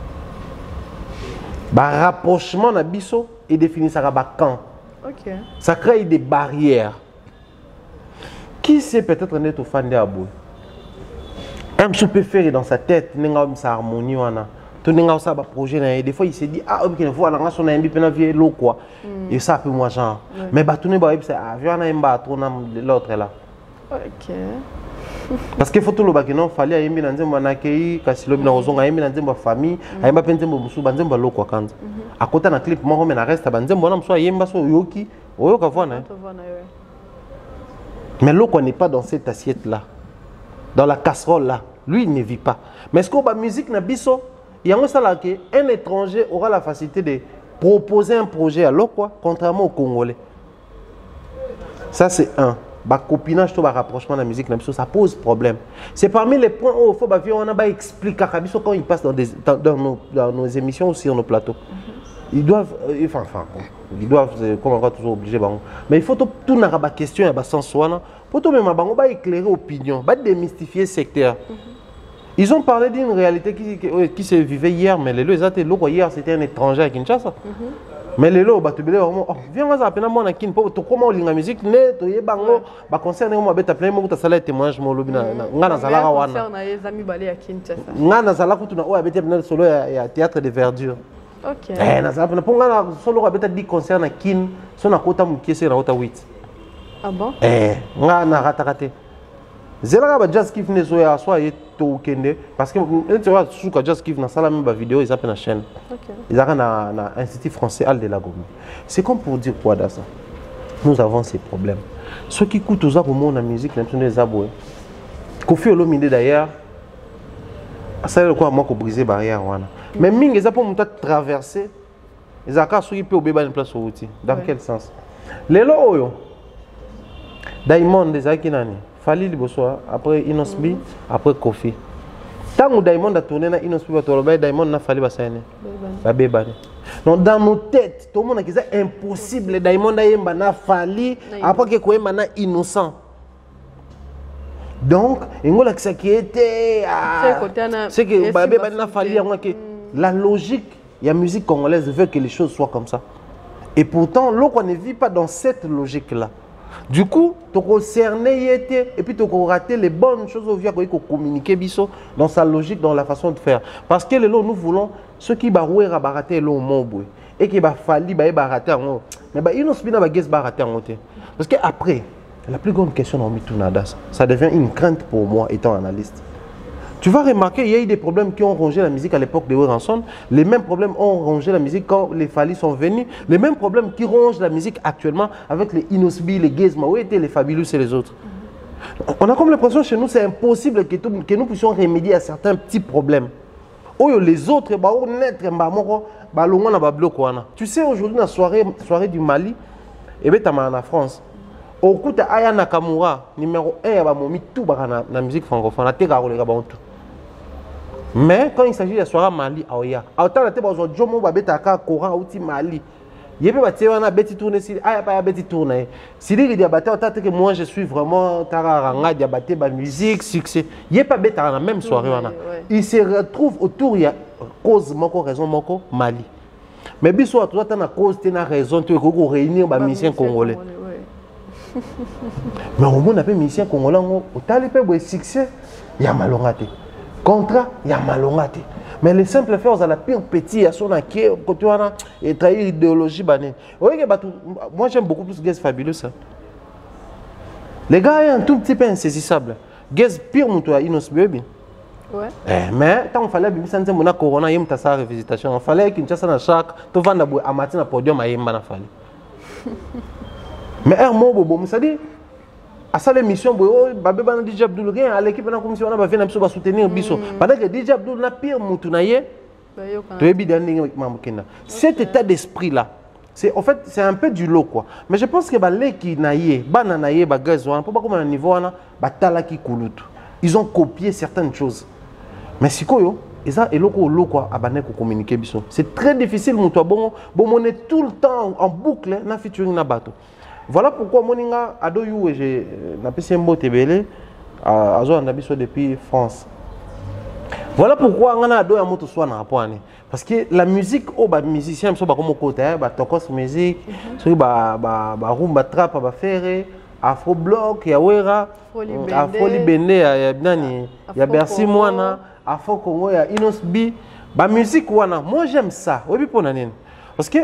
Bah rapprochement na biso et définir ça ba quand. OK. Ça crée des barrières. Qui sait peut-être net au fan de abou. Un peut faire dans sa tête, n'enga sa harmonie wana. Tout n'enga ça ba projet na des fois il se dit ah OK, voilà nga son ambi pena vie l'eau quoi. Et ça peut moi genre. Mais ba tout ne ba ça avion na mba trop na l'autre là. OK. Parce que faut tout le bagnon fallait ayembi na nzembo na kei kasi lobi na ozonga ayembi na nzembo famille ayemba pe nzembo musu ba nzembo loko kanza akota na clip moko mais na reste ba nzembo na musu ayemba so yoki oyoka vona mais loko n'est pas dans cette assiette là dans la casserole là lui il ne vit pas mais ce que ba musique na biso il y a un ça là que un étranger aura la facilité de proposer un projet à loko contrairement aux Congolais ça c'est un. Bah copinage tout rapprochement de la musique ça pose problème. C'est parmi les points où il faut on a expliquer quand ils passent dans nos émissions ou sur nos plateaux. Ils doivent ils doivent comme on va toujours obligé mais il faut tout na ba question ya ba sens wana pour tout même bango ba éclairer opinion, ba démystifier secteur. Ils ont parlé d'une réalité qui se vivait hier mais les lois étaient locaux hier c'était un étranger à Kinshasa. Mais les lots, viens voir ça, moi na kin pour comment la musique ne to yebango ba concerne moi beta plein mo ta sala témoignage mo lobi na ngana zala wana concerne les amis balé à Kinshasa ngana zala ku tuna o abeta na solo ya théâtre de verdure. OK. Na zala na ponga solo abeta di concerne na kin so na kota mukese na kota 8. Ah bon? Ngana ratakate. Zela ba just kiff ne so ya so ye to kende parce que tu vois suka just kiff na sala même ba vidéo ils appellent na chaîne. OK. Ils ont un institut français Al de la Gomi. C'est comme pour dire quoi dans ça. Nous avons ces problèmes. Ceux qui coûtent aux abonnés la musique, les des abonnés. Kofi Olomide d'ailleurs, ça veut quoi moi qu'on briser barrière wana. Mais mingi eza pour monter traverser. Ils ont qu'à souiller au bébé une place au outil. Dans quel sens? Les lois, Diamond des Akinani, Fali Libosoa, après Inosbi, après Kofi. Tant que Diamond a tourné dans Inosbi, Diamond n'a fallu Bassane. Donc dans nos têtes, tout le monde a dit c'est impossible. Diamond a fallu après que Koema na innocent. Donc, ce qui était. C'est que Babé a fallu la logique. La musique congolaise veut que les choses soient comme ça. Et pourtant, l'on ne vit pas dans cette logique-là. Du coup, tu as cerné et puis tu as raté les bonnes choses au via qu'on communiquer dans sa logique, dans la façon de faire. Parce que nous voulons ceux qui barouer à barater l'eau au et qui va fallu barater en mais ils n'ont pas barater en parce que après, la plus grande question dans Mitunadas, ça devient une crainte pour moi étant analyste. Tu vas remarquer, il y a eu des problèmes qui ont rongé la musique à l'époque de Ranson. Les mêmes problèmes ont rongé la musique quand les Fali sont venus. Les mêmes problèmes qui rongent la musique actuellement avec les Inosbi, les Gizma, où étaient les Fabulous et les autres. On a comme l'impression chez nous, c'est impossible que nous puissions remédier à certains petits problèmes. Les autres, tu sais, aujourd'hui, dans la soirée du Mali, et bien, en France, au coup de Aya Nakamura, numéro 1, il y a tout dans la musique francophone. Mais quand il s'agit de la soirée Mali, Aoya, autant la tête de Jomo Babetaka, Coran, Outi Mali. Il y a pas de bêtis tourner, il n'y a pas de bêtis tourner. Si il y a que moi je suis vraiment Tararanga, diabaté, musique, succès. Il n'y a pas de bêtis dans la même soirée. Il se retrouve autour, il y a cause, raison, Mali. Mais bien sûr, tu as une cause, tu as raison, tu as réunir les musiciens congolais. Mais au moins, on a des musiciens congolais, tu as le succès, il y a malongate. Contrat, il y a malongate. Mais les simples faits, on a la pire petit, il y a son acquis, quand on a trahir l'idéologie. Moi, j'aime beaucoup plus Gaz Fabuleux. Les gars, sont un tout petit peu insaisissables. Gaz pire, il y ouais. Mais quand il fallait que mon corona, il y a une revisitation. Il fallait qu'il y ait un chaque, tout le monde a matin à podium, il y a un fallait. Mais un mot, c'est-à-dire, à ça l'émission, Babé Bana DJ Abdul rien, à l'équipe de la commission, on va venir soutenir Bisso. Pendant que DJ Abdul n'a pire moutunaye, tu es bien cet état d'esprit-là, en fait, c'est un peu du lot, quoi. Mais je pense que les qui naïe, bananaye, bagazouan, pour pas comme un niveau, batalaki kulutu. Ils ont copié certaines choses. Mais si quoi, ils ont quoi à communiquer. C'est très difficile, bon, on est tout le temps en boucle, na featuring na bateau. Voilà pourquoi moninga adoyou et j'ai appris un mot tébélé à Zoanabiso depuis France. Voilà pourquoi on a adoyou un mot soit na rapport. Parce que la musique, musicien, so comme côté, tokos musique, so rumba trap, faire afro block, yawera, afro libende, ya Bercy Moana, afro Congo, ya Inosbi, musique wana. Moi j'aime ça. Oui pour nanine. Parce que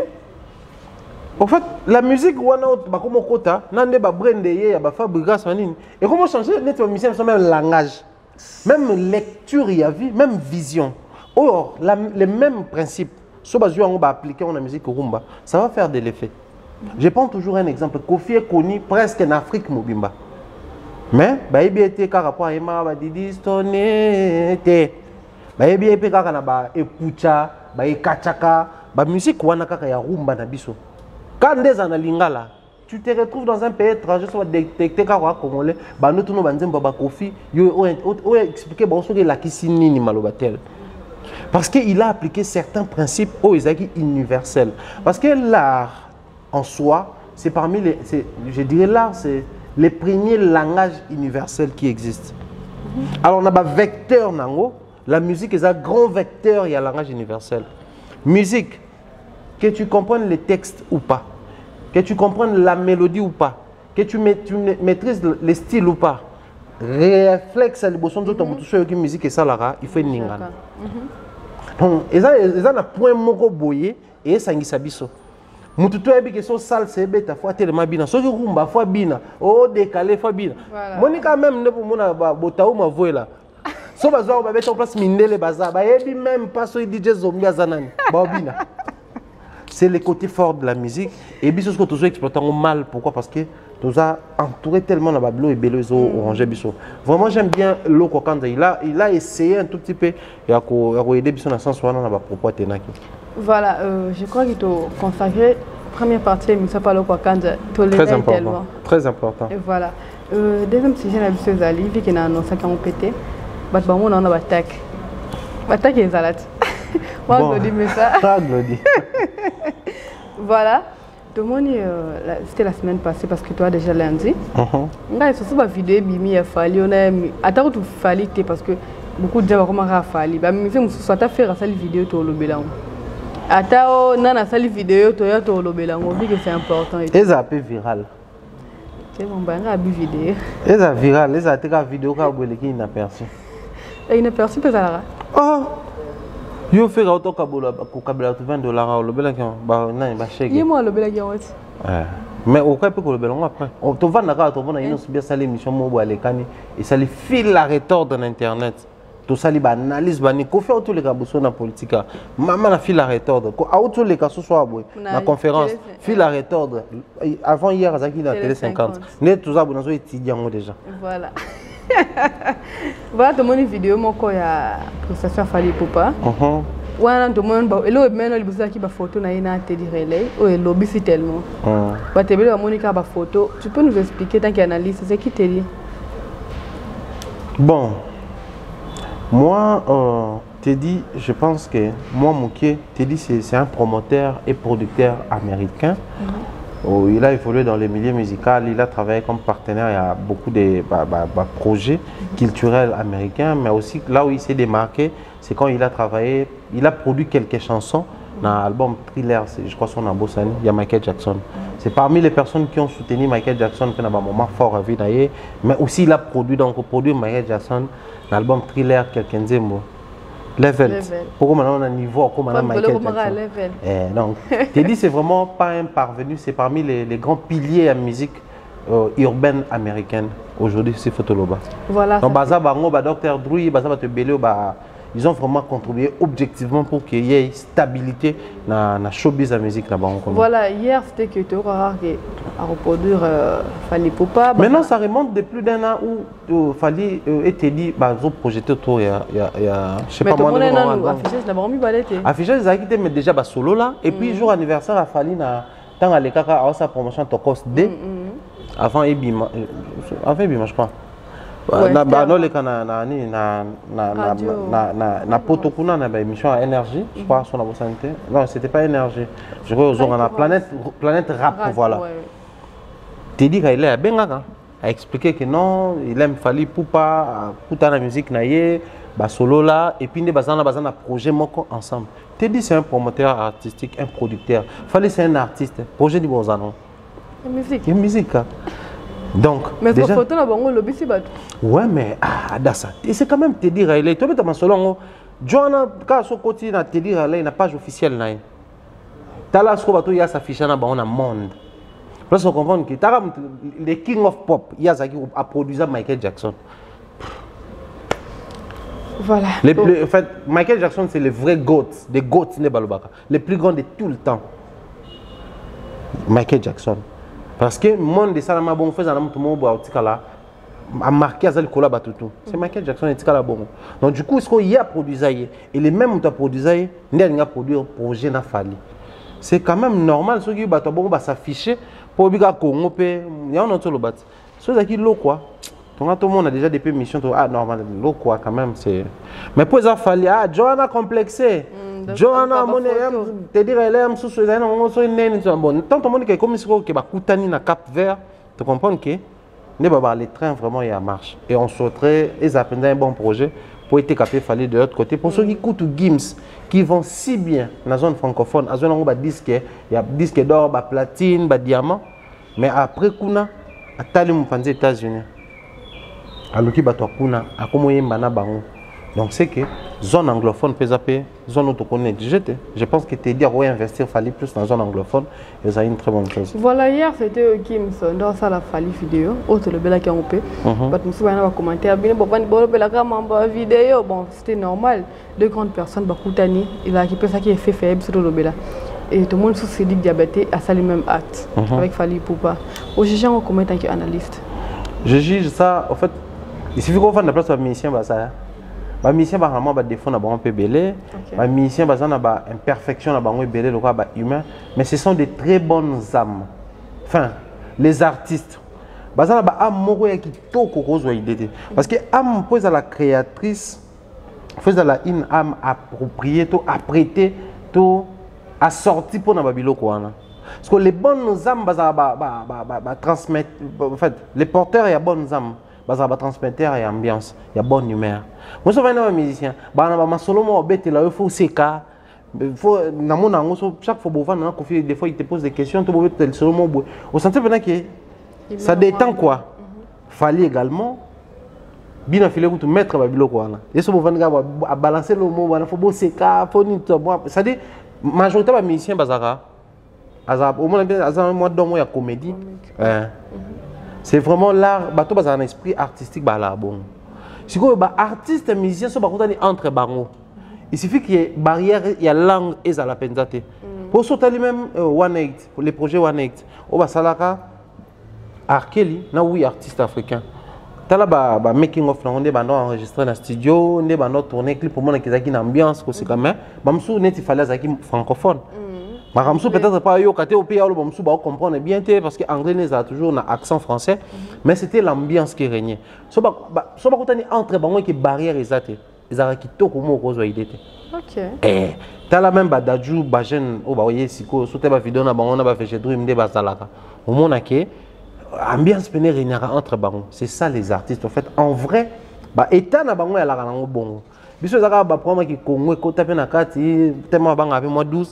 en fait, la musique, comme kota, nande ba brende ya ba fabrigas manine. Et comment changer net musicien même langage, même lecture y a vie, même vision. Or, les mêmes principes, si on va appliquer en musique rumba, ça va faire de l'effet. Je prends toujours un exemple. Kofi est connu presque en Afrique mobimba. Mais il était par rapport à Emma Didi Stonete. Il était par rapport à Epucha, Kachaka, la musique wana kaka ya rumba na biso. Quand des analingala, tu te retrouves dans un pays étranger, tu vas détecter qu'à Congolais, nous tous nos banzem baba Kofi, yo expliquer bon ce que la kisini ni malobatel. Parce qu'il a appliqué certains principes aux universels. Parce que l'art en soi, c'est parmi les, je dirais l'art, c'est les premiers langages universels qui existent. Alors on a un vecteur nango, la musique est un grand vecteur, il y a un langage universel. Musique. Que tu comprennes les textes ou pas, que tu comprennes la mélodie ou pas, que tu maîtrises les styles ou pas, réflexe à l'émotion de ton musique et ça là, il faut une lingana. Donc, ils ont un point moko boyé et ça ngisa biso. Mututo ebi que so salsa beta fois tellement bien, so rumba fois bien, oh décalé fois bien. Monica même ne pour mona botaou ma voix là. So bazwa ba beta en place mindele baza, ba ebi même pas so DJ zombie azanani. Ba bina. C'est le côté fort de la musique. Et bien, ce que tu as exploité mal. Pourquoi? Parce que Nous a entouré tellement dans Bablo et Belozo Orange Bisso. Vraiment, j'aime bien Loko Kanda. Il a essayé un tout petit peu. Il a aidé Bisso dans le sens où on a propos Tenaki. Voilà, je crois qu'il t'a consacré première partie de l'émission par Loko Kanda. Très important. Très important. Et voilà. Deuxième sujet, la Bisso Zali, vu qu'il a annoncé qu'on pété. On a attaque. Attaque et Zalat. Moi, je dis mais ça. Voilà. Tout le monde, c'était la semaine passée parce que toi déjà lundi. On a surtout ma vidéo, Bimi a fallu, on a mis. Attends, tout fallu parce que beaucoup de gens ont fallu. Mais si on soit fait la vidéo, tu as le bélan. Attends, on a la vidéo, tu as le bélan. On dit que c'est important. Et ça a été viral. C'est mon bain à vidéo. Et ça viral, et ça a été la vidéo qui est inaperçue. Et inaperçue, peut-être là. Oh! Yo fait auto kabula ko kabila $20 le bela kion ba na ba chèque. Moi le bela kion. Mais au cas pour le bela après. On to vendre là to vendre ino bien sali mission mo bo alekani et ça les file la retorde dans internet. To sali ba analyse ba ni ko faire tous les kabuso na politique. Maman la file la retorde. Ko auto les cas ce soir boy na conférence file la retorde avant hier à Zaki dans télé 50. Né tout ça bon zo étudiant déjà. Voilà. Voilà, tout le monde vidéo, mon corps a processé à Fali Poupa. Ouais, tout le monde, et là, maintenant, il y a des photos, il y a des relais, et lobby c'est tellement. Bah, tu as Monica ba photo. Tu peux nous expliquer tant qu'il analyse, c'est qui t'a dit? Bon, moi, Teddy, je pense que moi, Mouké, Teddy, c'est un promoteur et producteur américain. Il a évolué dans le milieu musical, il a travaillé comme partenaire, il y a beaucoup de projets culturels américains, mais aussi là où il s'est démarqué, c'est quand il a travaillé, il a produit quelques chansons dans l'album Thriller, je crois son nom, il y a Michael Jackson. C'est parmi les personnes qui ont soutenu Michael Jackson qui a un moment fort à vie, mais aussi il a produit Michael Jackson dans l'album Thriller, quelqu'un dit Level. Pourquoi maintenant on a un niveau comme Michael Jackson. Donc, Teddy c'est vraiment pas un parvenu, c'est parmi les grands piliers à musique urbaine américaine aujourd'hui, c'est Fotoloba. Voilà. Donc Baza Bango, Dr. Dre, Baza Beleo, ils ont vraiment contribué objectivement pour qu'il y ait stabilité dans la showbiz à musique là-bas. Voilà, hier c'était que tu auras à reproduire Fali Poupa. Maintenant ça remonte de plus d'un an où Fali et Teddy ont projeté autour il y a je sais pas moi. Mais tout le monde affichage d'abord mis balète. Affichage ils ont quitté mais déjà solo là et puis jour anniversaire à Fali na tant à l'écart à sa promotion Tokos D avant Ebima je crois. Non les canaux na potokuna na émission à énergie je crois sur la santé non c'était pas énergie je crois aux la planète rap voilà Teddy il est à Bengaka a expliqué que non il aime Fali Poupa puta na musique na ye ba solo là et puis ne bazana projet moko ensemble Teddy c'est un promoteur artistique un producteur Fali c'est un artiste projet du Bozano musique donc, mais déjà, photo là, bon, le bisi bat. Ouais, mais ça. Et c'est quand même Teddy Riley. Tu vois, selon Joanna, quand son côté na Teddy Riley, n'a page officielle là. T'as là, ce qu'on il y a sa fiche dans le monde. Parce qu'on comprend que t'as les King of Pop, il y a ça qui a produit Michael Jackson. Voilà. En fait, Michael Jackson, c'est le vrai GOAT, des GOAT ne balobaka, les plus grands de tout le temps. Michael Jackson. Parce que le monde de Salama bon fait un a marqué Azal Kola Batutu. C'est Michael Jackson et Tikala bon. Donc du coup, ce qu'il y a produit et les mêmes qui ont produit n'y a produit un projet n'a fallu. C'est quand même normal ceux qui battent bon s'afficher pour biga Congo il y a un autre le bat. Ceux qui l'eau quoi. Donc tout le monde a déjà des missions normal l'eau quoi quand même c'est. Mais pour ça fallu Joanna complexé. Joanna monnaie te dire elle aime sous ce on so nene bon tant tout le monde qui comme si que ba kutani na Cap Vert tu comprends que ne ba les trains vraiment il y a marche et on souhaiterait ils apprennent un bon projet pour être capable fallait de l'autre côté pour ceux qui coûtent Gims qui vont si bien dans la zone francophone à zone on ba disque il y a disque d'or ba platine ba diamant mais après kuna atali mupanze États-Unis alors qui ba to kuna akomo yemba na bango. Donc c'est que zone anglophone peut zapper, zone autoconne je pense que Teddy a investir Fali plus dans la zone anglophone et ça a une très bonne chose. Voilà, hier c'était Gims dans ça la Fali vidéo, autre le bel qui a coupé. Parce que nous avons commenté bien vidéo, bon c'était normal, deux grandes personnes Bakoutani, il a équipé ça qui est fait faible sur le bel. et tout le monde sous Sidiki Diabaté a ça le même acte avec Fally Ipupa. Au juge, on comment tant qu'analyste? Je juge ça, en fait, il suffit qu'on fasse la place aux musiciens, ça. Les musiciens ont vraiment des défauts, un peu belé. Les musiciens ont des imperfections, belé, humain. Mais ce sont des très bonnes âmes. Enfin, les artistes. Parce que l'âme pose à la créatrice, pose à la une âme appropriée, apprêtée, assortie pour la biloko. Parce que les bonnes âmes transmettent, en fait, les porteurs, il y a bonnes âmes. Il y a transmetteur et ambiance, il y a bonne humeur. Moi, je suis un musicien. Il faut sécar. Chaque fois que des fois, il te pose des questions. Au sens que ça détend quoi. Fallait également bien filer pour mettre la biloko. Et ce moment à balancer le mot, il faut sécar, ça dit majorité des musiciens bazara. Au moins, il y a une comédie. C'est vraiment l'art, bateau a un esprit artistique bon. Si vous êtes artiste et musicien, sont entre bango. Il suffit qu'il y ait barrière, il y a langue et ça la pensée. Pour sauter même One Eight, pour les projets One Eight, au Basalaka, Arkeli, na oui artiste africain. T'as là making of, on est enregistré dans le studio, on est tourné clip pour moi qui a une ambiance comme ça quand même. Bamsou net il fallait un francophone. Maramsou peut-être pas yo côté au pays au Bamsou ba comprendre bien parce que anglais a toujours un accent français, mais c'était l'ambiance qui régnait. So ba entre bango qui barrière exacte. Ils ont qui to comme cause idée. OK. T'as la même badaju ba jeune au ba voyez siko soute ba vidéo na bango na ba fait dream de bazalaka. Au monde que ambiance peine régnera entre bango. C'est ça les artistes en fait. En vrai, ba état na bango ya la kanango bongo. Biso zaka ba problème qui Congo ko taper na kati tellement bango avec moi 12.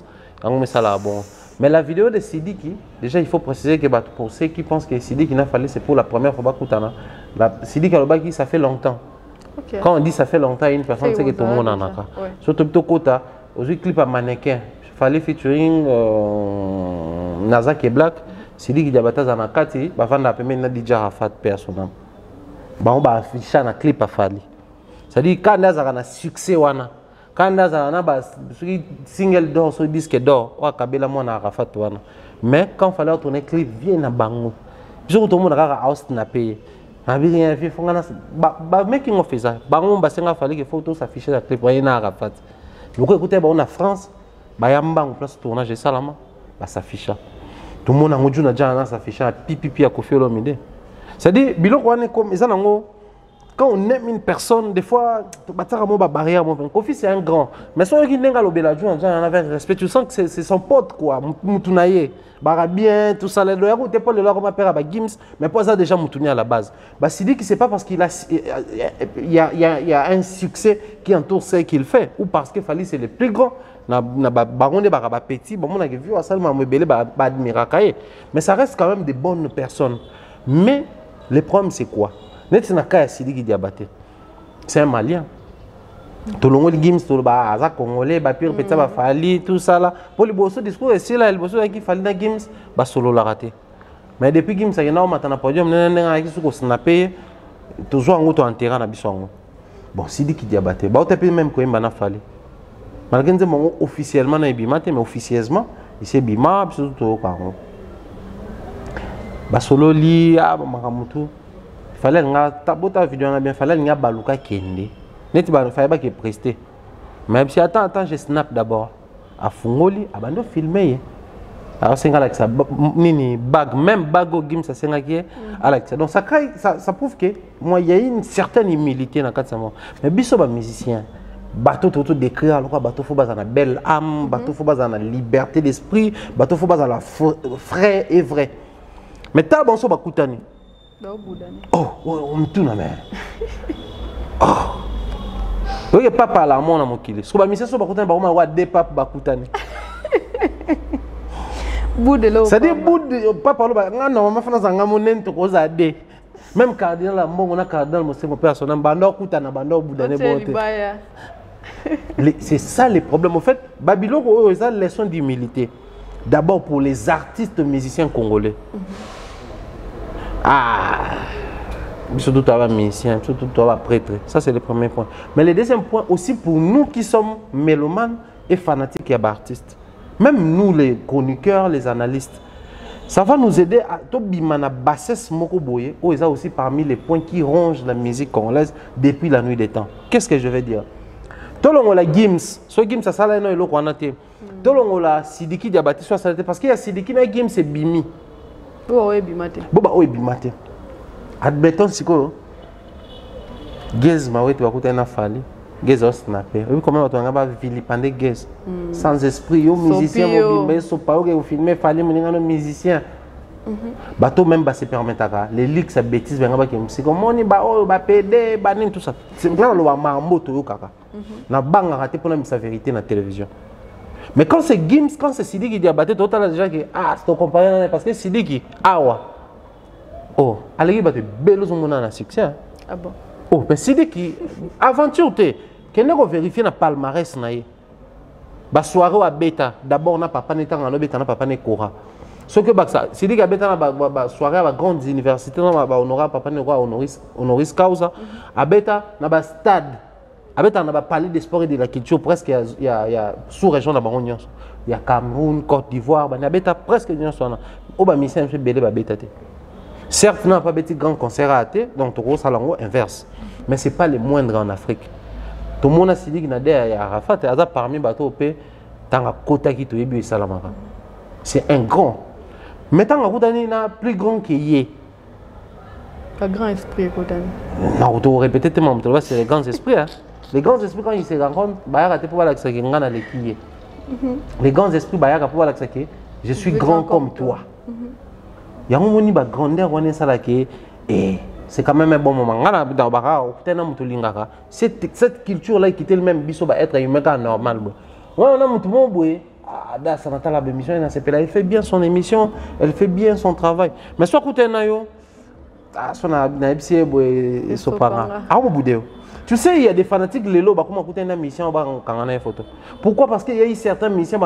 Mais la vidéo de Sidiki, déjà il faut préciser que pour ceux qui pensent que Sidiki n'a fallu, c'est pour la première fois. Sidiki Alobaki, ça fait longtemps. Okay. Quand on dit ça fait longtemps, une personne sait que tout le monde en a. Surtout que Kota, aujourd'hui clip à mannequin, il fallait featuring Nazak et Black, Sidiki Diabata Zanakati, avant d'appeler DJ Rafat personnellement. On va afficher un clip à Fali. C'est-à-dire quand Nazak a un succès, quand on a un single d'or, sur disque d'or, on a un Arafat. Mais quand il fallait tourner le clip, viens à Bango. Je tout le monde a house na payé. Mais il faut que making of ça. Bango, il fallait que photo s'affiche dans le clip, il y a Arafat. Donc écoutez, on a France, il y a un place de tournage de Salama, ça s'affiche. Tout le monde a déjà s'affiche, pipi à Kofi Olomide. C'est-à-dire, quand on aime une personne, des fois, il barrière. Kofi, c'est un grand. Mais si on a un respect, tu sens que c'est son pote, quoi. Moutunaye, bien, tout ça. Tu pas le loi comme père à Gims, mais pas ça déjà Moutounaye à la base. Sidi qui c'est pas parce qu'il y a un succès qui entoure ce qu'il fait, ou parce que Fally c'est le plus grand. Petit, bon, on a vu ça, mais ça reste quand même des bonnes personnes. Mais le problème, c'est quoi? C'est un Malien. Tout le monde Gims, tout le monde Congolais, Fally, tout ça là. Pour le bosso discours, c'est là, le bosso qui Fally na Gims, solo l'a raté. Mais depuis Gims, il y a un podium, il a payé, toujours en enterré na bisongo. Bon, Sidiki Diabaté, tu même quand il Fally. Malgré que officiellement na Bimate, mais officieusement, il s'est Bima, surtout au Caron. Solo li, Makamutu. Fallait que vidéo a bien fallait que baluka kende net ba fallait pas que prester même si attends je snap d'abord à fungoli abando filmer alors c'est avec ça nini bag même bago game ça c'est qui avec ça donc ça prouve que moi il y a une certaine humilité dans quatre mois mais biso ba musicien bateau tout décrire alors bateau faut pas dans belle âme bateau faut pas dans la liberté d'esprit bateau faut pas dans la frais et vrai mais ta bon so ba kutani. Oh, on me tourne, mais. Oh! Oui, papa, là, mon amour, qui est. Si vous avez un peu de deux papes, bakutani. C'est-à-dire, papa, non, ma femme, on a un peu de même cardinal, là, on a cardinal, c'est mon personnel, c'est ça le problème. En fait, Babylone, c'est une leçon d'humilité. D'abord pour les artistes musiciens congolais. Surtout toi, musicien, surtout toi, prêtre. Ça, c'est le premier point. Mais le deuxième point, aussi pour nous qui sommes mélomanes et fanatiques et artistes. Même nous, les chroniqueurs, les analystes, ça va nous aider à tobimana bassesse moko boye. Oh, ça aussi parmi les points qui rongent la musique congolaise depuis la nuit des temps. Qu'est-ce que je vais dire? Tolongo la Gims, so Gims ça sala no elo kwana te. Tolongo la Sidiki Diabaté so sala te parce qu'il y a Sidiki na Gims c'est bimi. Oh, oui, bimate. Boba oh bimate. Admettons siko Gez mawe tu bakuta na fali. Gez o snapper. Et puis comment on va vilipender Gez sans esprit yo musicien mo bimbe so pa o filmer fali moninga no musicien. Bateau même se permettre les leaks ça bêtise venga ba kim siko moni ba o ba PD ba nin tout ça. C'est vraiment le mambo to yo kaka. Na banga raté pour la vérité na télévision. Mais quand c'est Gims, quand c'est Sidiki Diabaté, tout à l'heure déjà que ah c'est ton compagnon parce que Sidiki awa. Oh, allez ba te belos mon na succès. Ah bon. Oh, mais Sidiki aventure te qu'elle ne vérifier na palmarès na ye. Ba soirée à bêta, d'abord na papa n'étant en bêta na papa ne kora. Ce que ça, Sidiki a bêta na ba soirée à grandes universités na ba honora papa ne roi honoris causa. A bêta na ba stade. Avec on a parlé des sports et de la culture presque il y a sous-région de la Baronnion. Il y a Cameroun, Côte d'Ivoire, il y a presque des gens au bas mission fait belé babeta. Certes, on n'a pas petit grand concert à athée, donc tout ça l'ango inverse. Mais c'est pas les moindres en Afrique. Tout le monde a dit qu'il y a Arafat et Azar parmi bateau p tant à Kota qui te yebi salamara. C'est un grand. Mais tant à Koutani na plus grand qu'il y ait. Un grand esprit Kotani. Non, tu répéter tellement, c'est les grands esprits. Hein. Les grands esprits, quand ils se rencontrent, les grands esprits, je suis grand comme toi. Il y a un moment où grandeur, c'est quand même un bon moment. Cette culture-là qui était le même biso va être humain normal. Elle fait bien son émission, elle fait bien son travail. Mais soit écoutez, tu sais, il y a des fanatiques, les lots, comme écouter une mission, une photo. Pourquoi? Parce qu'il y a eu certaines missions,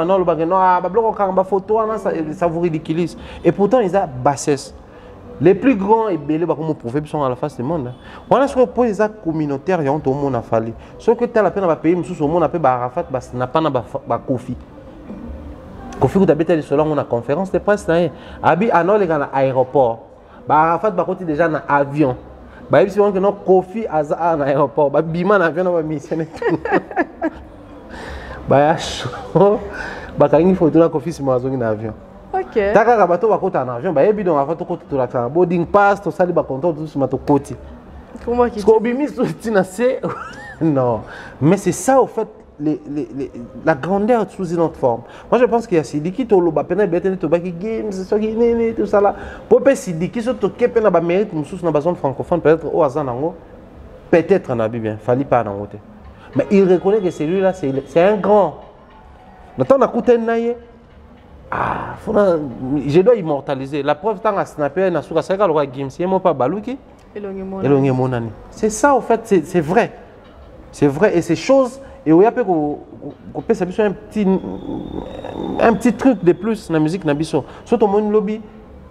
ça vous ridiculise. Et pourtant, ils ont bassesse. Les plus grands et belés, comme prophètes sont à la face du monde. On a ce que les actes communautaires, ils ont tout le monde à faire. Ce que tu as la peine à payer, sous le monde a payé Arafat, n'a pas de Kofi. Kofi, vous avez été sur la conférence de presse. Abi, à nous, les gars, à l'aéroport. Arafat, va côté déjà dans l'avion. Bah, si on a Kofi à l'aéroport, bah, Bima n'a pas mission. Bah, chaud. Bah, quand il faut tout la Kofi, c'est moi qui suis avion. Ok. T'as qu'à bateau à côté en avion, bah, il y a un côté de la boarding pass, tout ça, il va compter tout sur ma côté. Comment qui? Non, mais c'est ça, au fait, la grandeur sous une autre forme. Moi, je pense qu'il y a Sidiki, tout le Games, tout ça là. Pour que Sidiki soit toqué, il y a mérite dans la zone francophone, peut-être au hasard, peut-être en a bien, fallait pas en côté. Mais il reconnaît que celui-là, c'est un grand. Maintenant, on a coûté un ah, je dois immortaliser. La preuve, tant à snapper, na souka seka le roi Gims, il n'y pas balouki. C'est ça, en fait, c'est vrai. C'est vrai, et ces choses. Et il y a un petit truc de plus dans la musique nabiso. Surtout au lobby,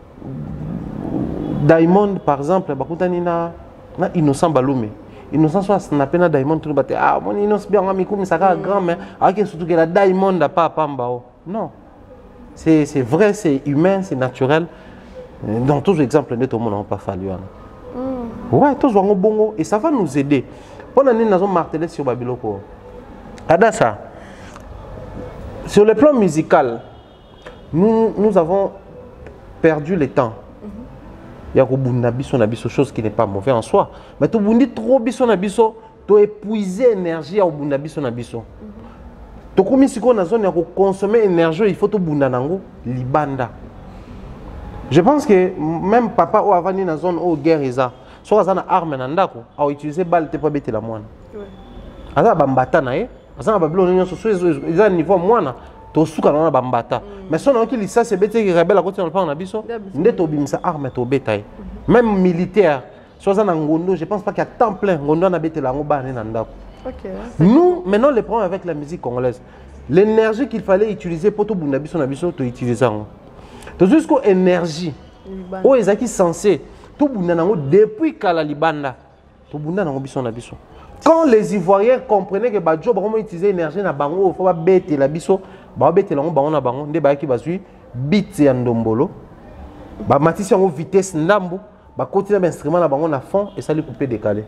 Diamond par exemple, na innocent Baloumé. Innocent soit snappé na Diamond tout le ah mon innocent bien ami comme ça grand mais avec surtout que la Diamond n'a pas pambao. Non. C'est vrai, c'est humain, c'est naturel. Dans tous les exemples, tout le monde n'a pas fallu. Ouais, tous les bongo et ça va nous aider. Pendant que nous avons martelé sur Babiloko. Adassa, sur le plan musical, nous avons perdu le temps. Il y a une chose qui n'est pas mauvaise en soi. Mais tu as trop tu épuiser l'énergie au bundabiso. Tu as consommer l'énergie, il faut que tu libanda. Je pense que même papa ou avant dans zone où guerre est ça, soit dans arme nandako, a utilisé balle te pas bête la moine. Asa bambata na ye. Asa babilo nyonso ils ont niveau moana to suka na bambata. Mais son qui lisa c'est bête qui rebelle à côté dans le plan na biso. Ndeto bimisa arme to betaille. Même militaire, soit dans ngondo, je pense pas qu'il y a temps plein ngondo na bête la ngoba na ndako. OK. Nous maintenant les problèmes avec la musique congolaise. L'énergie qu'il fallait utiliser pour tout bunda biso na biso to utiliser. To jusqu'au énergie. O ezaki censé tout bunda nango depuis kala libanda. To bunda nango biso na biso. Quand les Ivoiriens comprenaient que Badjo va utiliser l'énergie na bango, il faut pas bêter la biso, ba betela ngo bango na bango nde ba ki bazui beat ya ndombolo ba matisi yango vitesse ndambo ba continuer ba instrument na bango na fond et ça lui couper décalé.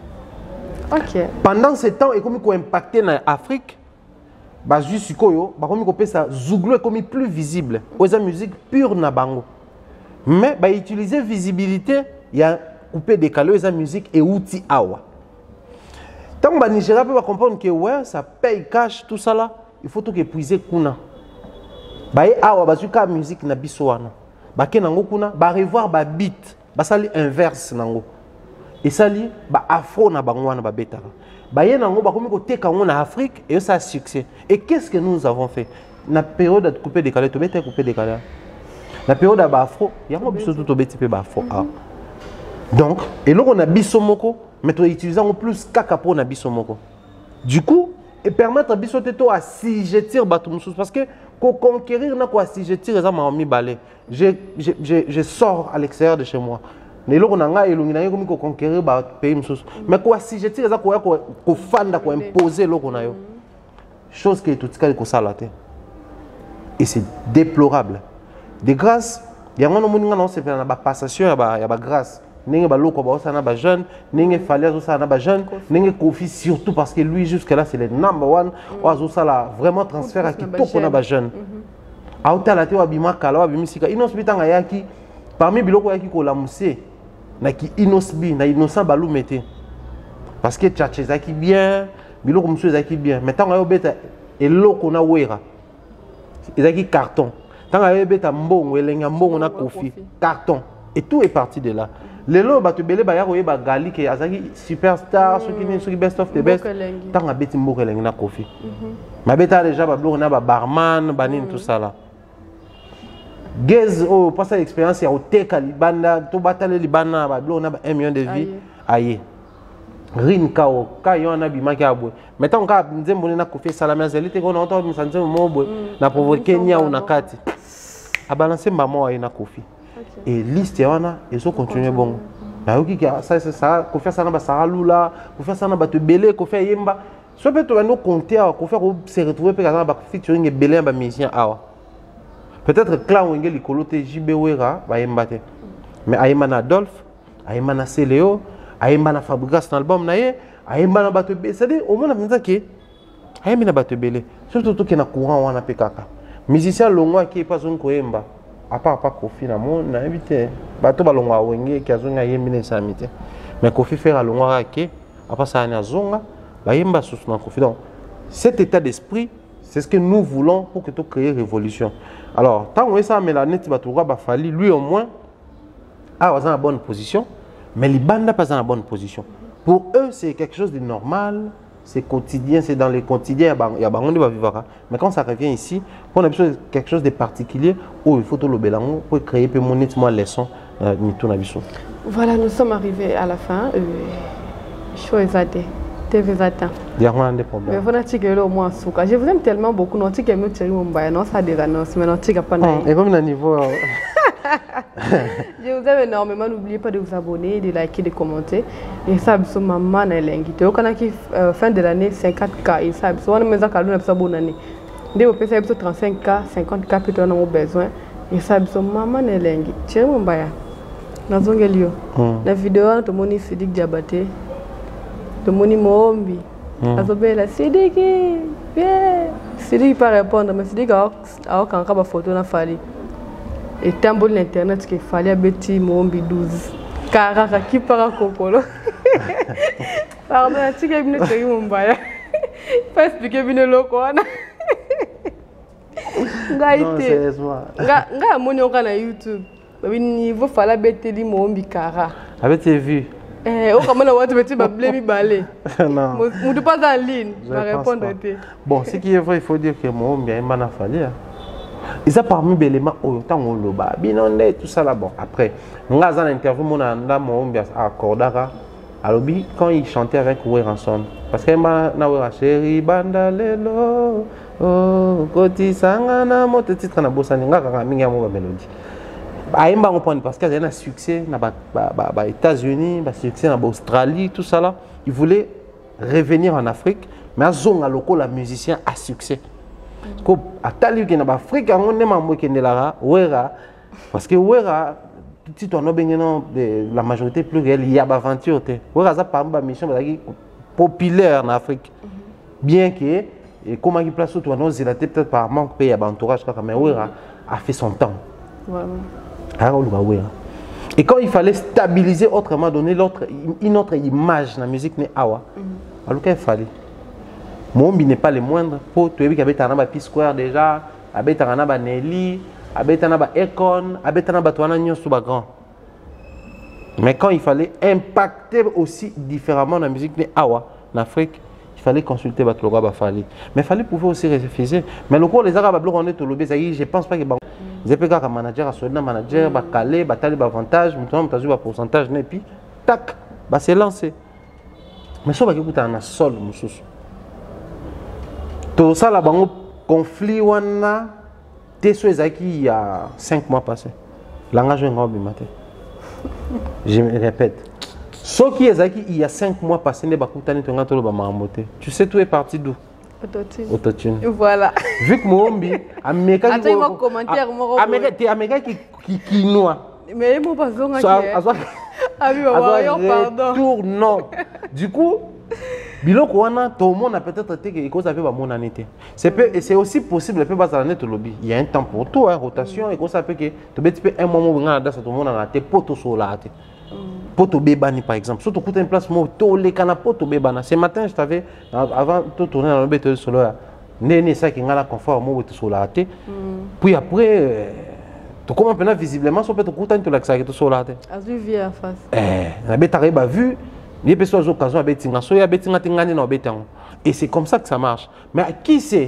OK. Pendant ce temps et comme ko impacter na Afrique ba jui sikoyo ba comme ko pesa zouglo comme plus visible aux musique pure na bango. Mais ba utiliser visibilité il y a couper décalé aux musique et outil awa. Tant que les Nigériens peuvent comprendre que ouais, ça paye cash, tout ça là, il faut tout épuiser kuna. Bah et awa bazuka musique na bisoana. Bah ke nango kuna, bah revoir bah beat, bah ça li inverse nango. Et ça li bah afro na bangwana bah beta. Bah ye nango bah comme côté kango na Afrique et ça a succès. Et qu'est-ce que nous avons fait? Na période de couper décalé, to beta couper décalé. La période à afro, il y a un biso tout beti pe bah afro. Donc, et là on a bisomoko. Mais tu utilises en plus kaka pour na bisomoko. Du coup, et permettre à bisoteto à si jeter batumsus parce que conquérir na quoi si jeter ça m'a mis balai. Je sors à l'extérieur de chez moi. Mais là on a nga elungi na yomi ko conquérir ba pays msus. Mais quoi si jeter ça quoi ko fanda ko imposer lo qu'on a yo. Chose qui est tout cas ko salate. Et c'est déplorable. De grâce, il y a un moment où on se fait na ba passation ya ba grâce. N'enge baloko ba osana ba jeune, n'enge fallait osana ba jeune, n'enge Kofi surtout parce que lui jusqu'à là c'est le number one, oazo sala vraiment transfert à qui tout qu'on a ba jeune. A hôtel te wa bima kala wa bimisika inosbita nga yaki parmi biloko yaki ko la musé na ki inosbi na innocent balou mete. Parce que tchatche zaki bien, biloko musu zaki bien, mais tant nga beta eloko na wera. Ezaki carton. Tant nga beta mbongo elenga mbongo na Kofi, carton et tout est parti de là. Les lots batu belé ba ya koye ba gali ke azaki superstar ceux qui sont best of the best tant a beti mboko lengi na Kofi ma beta déjà ba bloko na ba barman banine tout ça là gaz oh pas expérience ya oteka libanda to batale libana ba bloko na ba 1 million de vie aye rin kao kayo na bimaki abwe mettons ka nzembo na Kofi salama zelite ko na onto misanze mobwe na provoquer nya una kati a balancer maman aye na Kofi. Et liste wana et so continuer bon na yoki ça ko faire ça na ba saralula ko faire ça na ba te belé ko faire yemba so peut to no compter ko faire se retrouver pe ka ba featuring belé ba musicien awa peut-être clan wenge likolo te jibewera ba yemba te mais ayemba na Adolphe ayemba na Céléo ayemba na Fabrice na album na ye ayemba na ba te belé c'est à dire au moins na que ayemba na ba te belé surtout to ke na courant wana pe kaka musicien longwa qui pas son ko yemba à part Kofi na mon na évité bato balongwa wenge ki azonga yemine samite mais Kofi faire alongwa ke après ça na zonga ba yemba sous na Kofi. Donc cet état d'esprit c'est ce que nous voulons pour que tu créer révolution. Alors tant on ça melanete batoura ba fali lui au moins a dans la bonne position mais les bandes pas dans la bonne position. Pour eux c'est quelque chose de normal, c'est quotidien, c'est dans les quotidiens, il y a bango de vivre. Mais quand ça revient ici, on a besoin de quelque chose de particulier où il faut tout le bélango pour créer peu monétisement leçon ni tout na biso. Voilà, nous sommes arrivés à la fin. Chose à dire. TV Zata. Il y a rien de problème. Mais vous n'avez pas au moins souka. Je vous aime tellement beaucoup. Non, tu as mis Thierry Mumbai, non, ça des annonces, mais non, tu n'as pas naïf. Et comme le niveau. Je vous aime énormément. N'oubliez pas de vous abonner, de liker, de commenter. Et ça, c'est maman et l'invité. Au Canada, fin de l'année, 54K. Et ça, c'est une maison qui a une bonne année. Dès que vous avez 35K, 50K, peut-être on a besoin. Et ça, c'est maman et l'invité. Thierry Mumbai. Dans la vidéo, tout le monde s'est dit que Diabaté. Tout le monde est Moombi. Azobela, Sidiki. Sidiki pas répondre, mais Sidiki a une photo dans Fali. Et tambour l'internet qu'il fallait à Betty Moombi 12. Carara qui part à Kopolo. Pardon, tu es venu te Mumbai. Pas expliquer bien le quoi. Non, sérieusement. Nga moni on na YouTube. Il faut fallait Betty Moombi Cara. Avez-vous vu? Oh, comment on va te mettre ma blé mi balé? Non. On ne pas en ligne. Je vais répondre. Bon, ce qui est vrai, il faut dire que moi, bien, il m'a fallu. Ils ont parmi les éléments, autant on le bat, binondé, tout ça là. Bon, après, on a un interview, mon anda, mon bien, à Cordara, à l'obi, quand il chantait avec Oueranson. Parce que m'a na chéri banda lelo, oh, koti sangana, mon titre na bossani, nga kaka mingi mo mélodie. Aïmba on prend parce qu'il y a un succès dans les États-Unis, un succès en Australie, tout ça là. Il voulait revenir en Afrique, mais à Zonga loco, la musicien a succès. Ko atali ki na ba Afrique on ne mambo ki ndelara wera parce que wera si tu en as la majorité plus réelle il y a aventure te wera ça par mission populaire en Afrique bien que et comment il place tout on a peut-être par manque pays à entourage mais wera a fait son temps et quand il fallait stabiliser autrement donner une autre image dans la musique ne awa alors qu'il fallait Mombi n'est pas le moindre. Pour tu as vu un P-Square déjà, avec un Nelly, avec un Econ, avec un Batouana sous grand. Mais quand il fallait impacter aussi différemment la musique de Awa, en Afrique, il fallait consulter Batloga Bafali. Mais il fallait pouvoir aussi refuser. Mais le cours les Arabes blancs on est au lobby, je pense pas que j'ai pas qu'un manager, un manager, Bakalé, Batali, avantage, maintenant tu as vu pourcentage, et puis tac, c'est lancé. Mais ça va écouter un sol, monsieur. Tout ça, là, le conflit, il y a 5 mois passés. Langage est grand matin. Je me répète. Ce qui est il y a 5 mois passés, tu sais, tout est parti d'où? Autotune. Voilà. Vu que mon homie, Américain qui noie. Mais il pas besoin de non. Du coup, biloko wana tout le monde a peut-être été que cause avait ba monanité. C'est aussi possible peut pas net lobby. Il y a un temps pour tout rotation et ça peut que tu peux un moment où on tout le monde a raté poto solate. Poto bebani par exemple. Surtout coûte une place mo to les kana poto bebana. Ce matin je t'avais avant tout tourner dans le béton solo là. Néné ça qui ngala confort mo poto solate. Puis après tu comment maintenant visiblement so peut coûte une l'accès que to solate. Azu vie en face. Na beta ba vu les personnes occasions avec Tingaso, et c'est comme ça que ça marche. Mais qui c'est?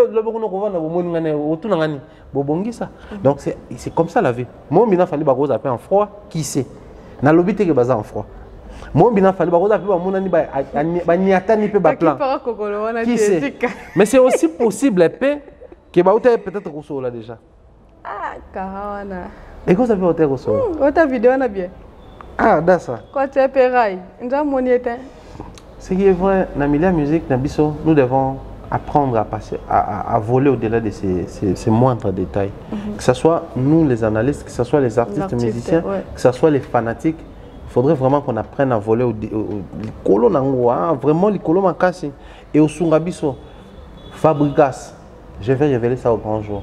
Donc c'est comme ça la vie. Moi, il fallait appeler en froid. Qui c'est? Na lobby te que en froid. Moi, il fallait appeler qui c'est? Mais c'est aussi possible que peut-être Rousseau là déjà. Ah, Kahana. Et quoi ça fait au Rousseau? Votre vidéo on a bien. Ah, d'accord. Quoi tu es péraille? Ce qui est vrai, dans la musique, nous devons apprendre à passer, à voler au-delà de ces moindres détails. Que ce soit nous les analystes, que ce soit les artistes musiciens, que ce soit les fanatiques, il faudrait vraiment qu'on apprenne à voler au vraiment les colons en casse. Et au Sungabiso, Fabrikas, je vais révéler ça au grand jour.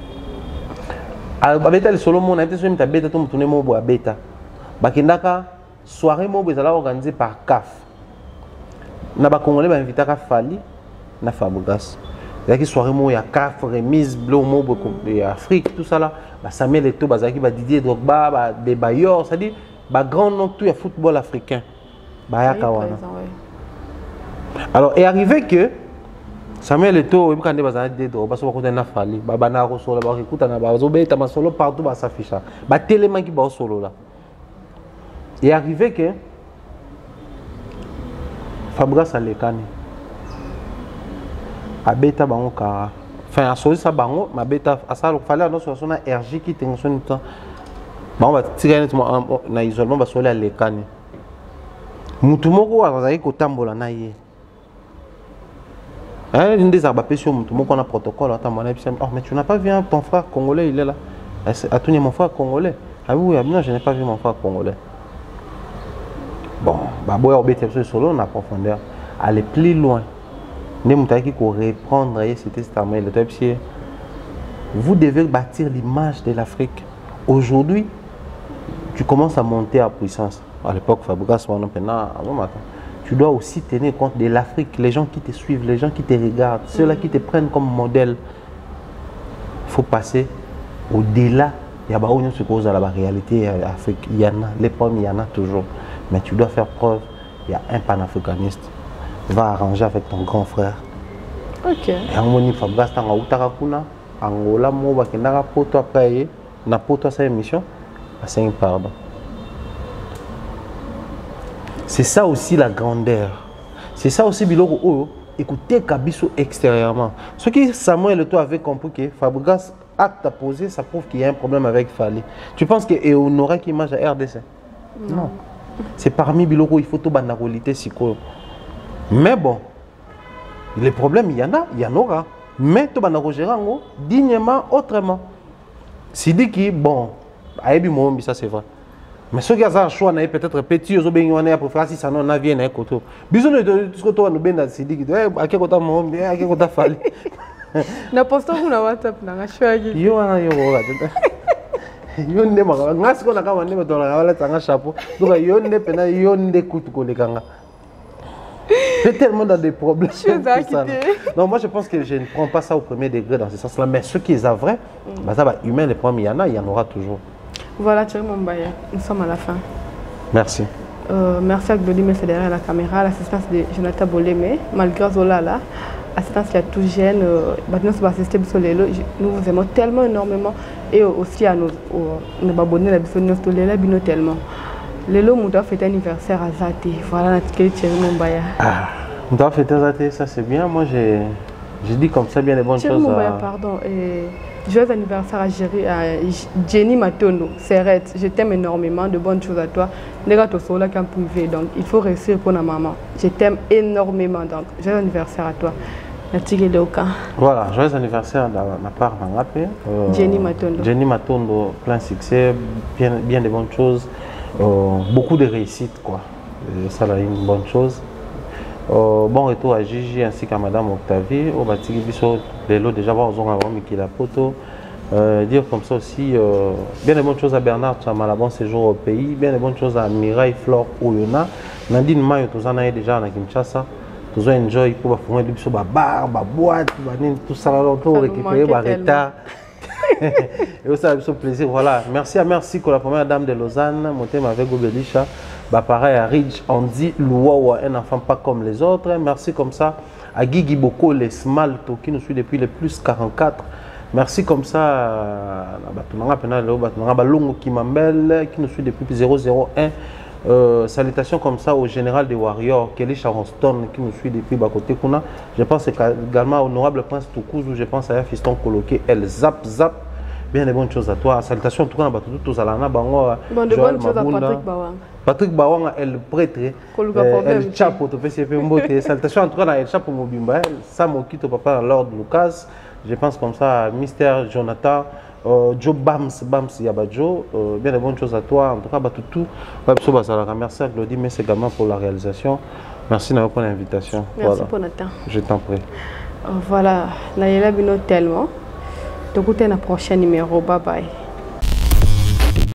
Avec le solo, on a été sur une bêta, tout le monde a bêta. Bakindaka soirée organisée par CAF. Na ba Congolais ba invité à Fali na Fabrikas. Il soirée mo ya CAF remise bleu mo de Afrique tout ça là. Ba Samuel Eto'o bazaki ba Didier Drogba ba de Bayor, ça dit ba grand nom tout ya football africain. Ba ya kawana. Alors est arrivé que Samuel Eto'o il kande bazana de Drogba so ba na Fali ba bana ko solo ba écoute na ba zo beta ma solo partout ba s'affiche. Ba tellement qui ba solo là. Il est arrivé que Fabrikas a lekani. A beta bango kara. Enfin, a soli sa bango, ma beta a ça, il fallait annoncer son RG qui tension du temps. Bango va tirer na isolement ba soli a lekani. Mutu moko azali ko tambola na ye. Une des arbres sur mutu moko na protocole atambola puis oh mais tu n'as pas vu ton frère congolais, il est là. A tourné mon frère congolais. Ah oui, non, je n'ai pas vu mon frère congolais. Bon, solo en profondeur, aller plus loin. Reprendre cet armée. Vous devez bâtir l'image de l'Afrique. Aujourd'hui, tu commences à monter à puissance. À l'époque, Fabrikas, tu dois aussi tenir compte de l'Afrique, les gens qui te suivent, les gens qui te regardent, ceux-là qui te prennent comme modèle. Il faut passer au-delà. Il y a la réalité Afrique. Il y en a, les pommes, il y en a toujours. Mais tu dois faire preuve. Il y a un panafricaniste. Va arranger avec ton grand frère. Ok. Et à un moment, Fabrikas, tu as Utarakuna, Angola, Moba, Kendara, Poto, après, na Poto, sa émission, à 5 pardon. C'est ça aussi la grandeur. C'est ça aussi, Biloko, écoutez Kabiso extérieurement. Ce qui Samuel Eto'o avait compris que Fabrikas acte à poser, ça prouve qu'il y a un problème avec Fali. Tu penses qu'on aura qui mange à RDC? Non. C'est parmi Biloko, il faut tout banalité. Mais bon, les problèmes, il y en a, il y en aura. mais tu vas gérer dignement, autrement. Si dit que bon, ça c'est vrai. Mais ceux qui ont un choix, peut-être petit, ils ont besoin de faire si ça n'en a bien un côté. Bisous de ce que tu as nous bien dit que à quel côté mon bien, à quel côté fallait. Na posto kuna WhatsApp na choix qui. Yo ana yo ga. Yo ne ma ngas ko na ka wane to la wala tanga chapeau. Donc yo ne pena yo ne kutu ko lekanga. J'ai tellement des problèmes. Non, moi je pense que je ne prends pas ça au premier degré dans ce sens-là. Mais ce qui est vrai, ça va humain, les problèmes, il y en aura toujours. Voilà, Thierry Mombaya, nous sommes à la fin. Merci. Merci à Glody Messe derrière la caméra, l'assistance de Jonathan Bolémé, malgré Zolala, assistance qui est tout jeune, nous vous aimons tellement énormément et aussi à nos abonnés, nous tellement. Lelo Mouda fait anniversaire à Zate. Voilà notre Thierry Mombaya. Ah, Mouda fait Zate, ça c'est bien. Moi j'ai dit comme ça bien les bonnes Thierry choses. Mombaya, pardon. Joyeux anniversaire à Jenny Matondo. C'est je t'aime énormément, de bonnes choses à toi. Les gars, tu là qu'un privé, donc il faut réussir pour la maman. Je t'aime énormément, donc joyeux anniversaire à toi. Voilà, joyeux anniversaire de ma part, Jenny Matondo. Jenny Matondo, plein succès, bien de bonnes choses. Beaucoup de réussite, quoi. Ça, c'est une bonne chose. Bon retour à Gigi ainsi qu'à Madame Octavie. Au Batigi Bisso, les lots déjà, on a mis la photo. Dire comme ça aussi, bien de bonnes choses à Bernard Tchamala, bon séjour au pays. Bien de bonnes choses à Mireille Flore Oyona. Nadine Mayo, tous en a déjà à Kinshasa. Tous en enjoy pour faire des choses, bar, boîte, tout ça, pour récupérer le retard. Et ça a plaisir. Voilà. Merci pour la première dame de Lausanne, mon thème avec Gobelisha. Bah, pareil à Ridge, on dit Louawa, un enfant pas comme les autres. Merci comme ça à Guigui Boko, les Smalto qui nous suit depuis les plus 44. Merci comme ça à Longo Kimambel qui nous suit depuis 001. Salutations comme ça au général des Warriors, Kelly Charonston qui nous suit depuis Bakote Kuna. Je pense également à Honorable Prince Toukouzou, je pense à Fiston Coloqué, El Zap Zap. Bien des bonnes choses à toi. Salutations en tout cas à tous Alana Bango. Bon, de bonnes choses à Patrick Bawang. Patrick Bawang, El Prêtre, El Chapo, salutations en tout cas à El Chapo Mobimba, Samoki, ton papa Lord Lucas. Je pense comme ça à Mister Jonathan. Joe Bams Yabadjo, bien de bonnes choses à toi. En tout cas, merci à Glody Messe également pour la réalisation. Merci pour l'invitation. Merci voilà. Pour notre temps. Je t'en prie. Voilà, Naïla Bino tellement. Donc, au prochain numéro. Bye bye.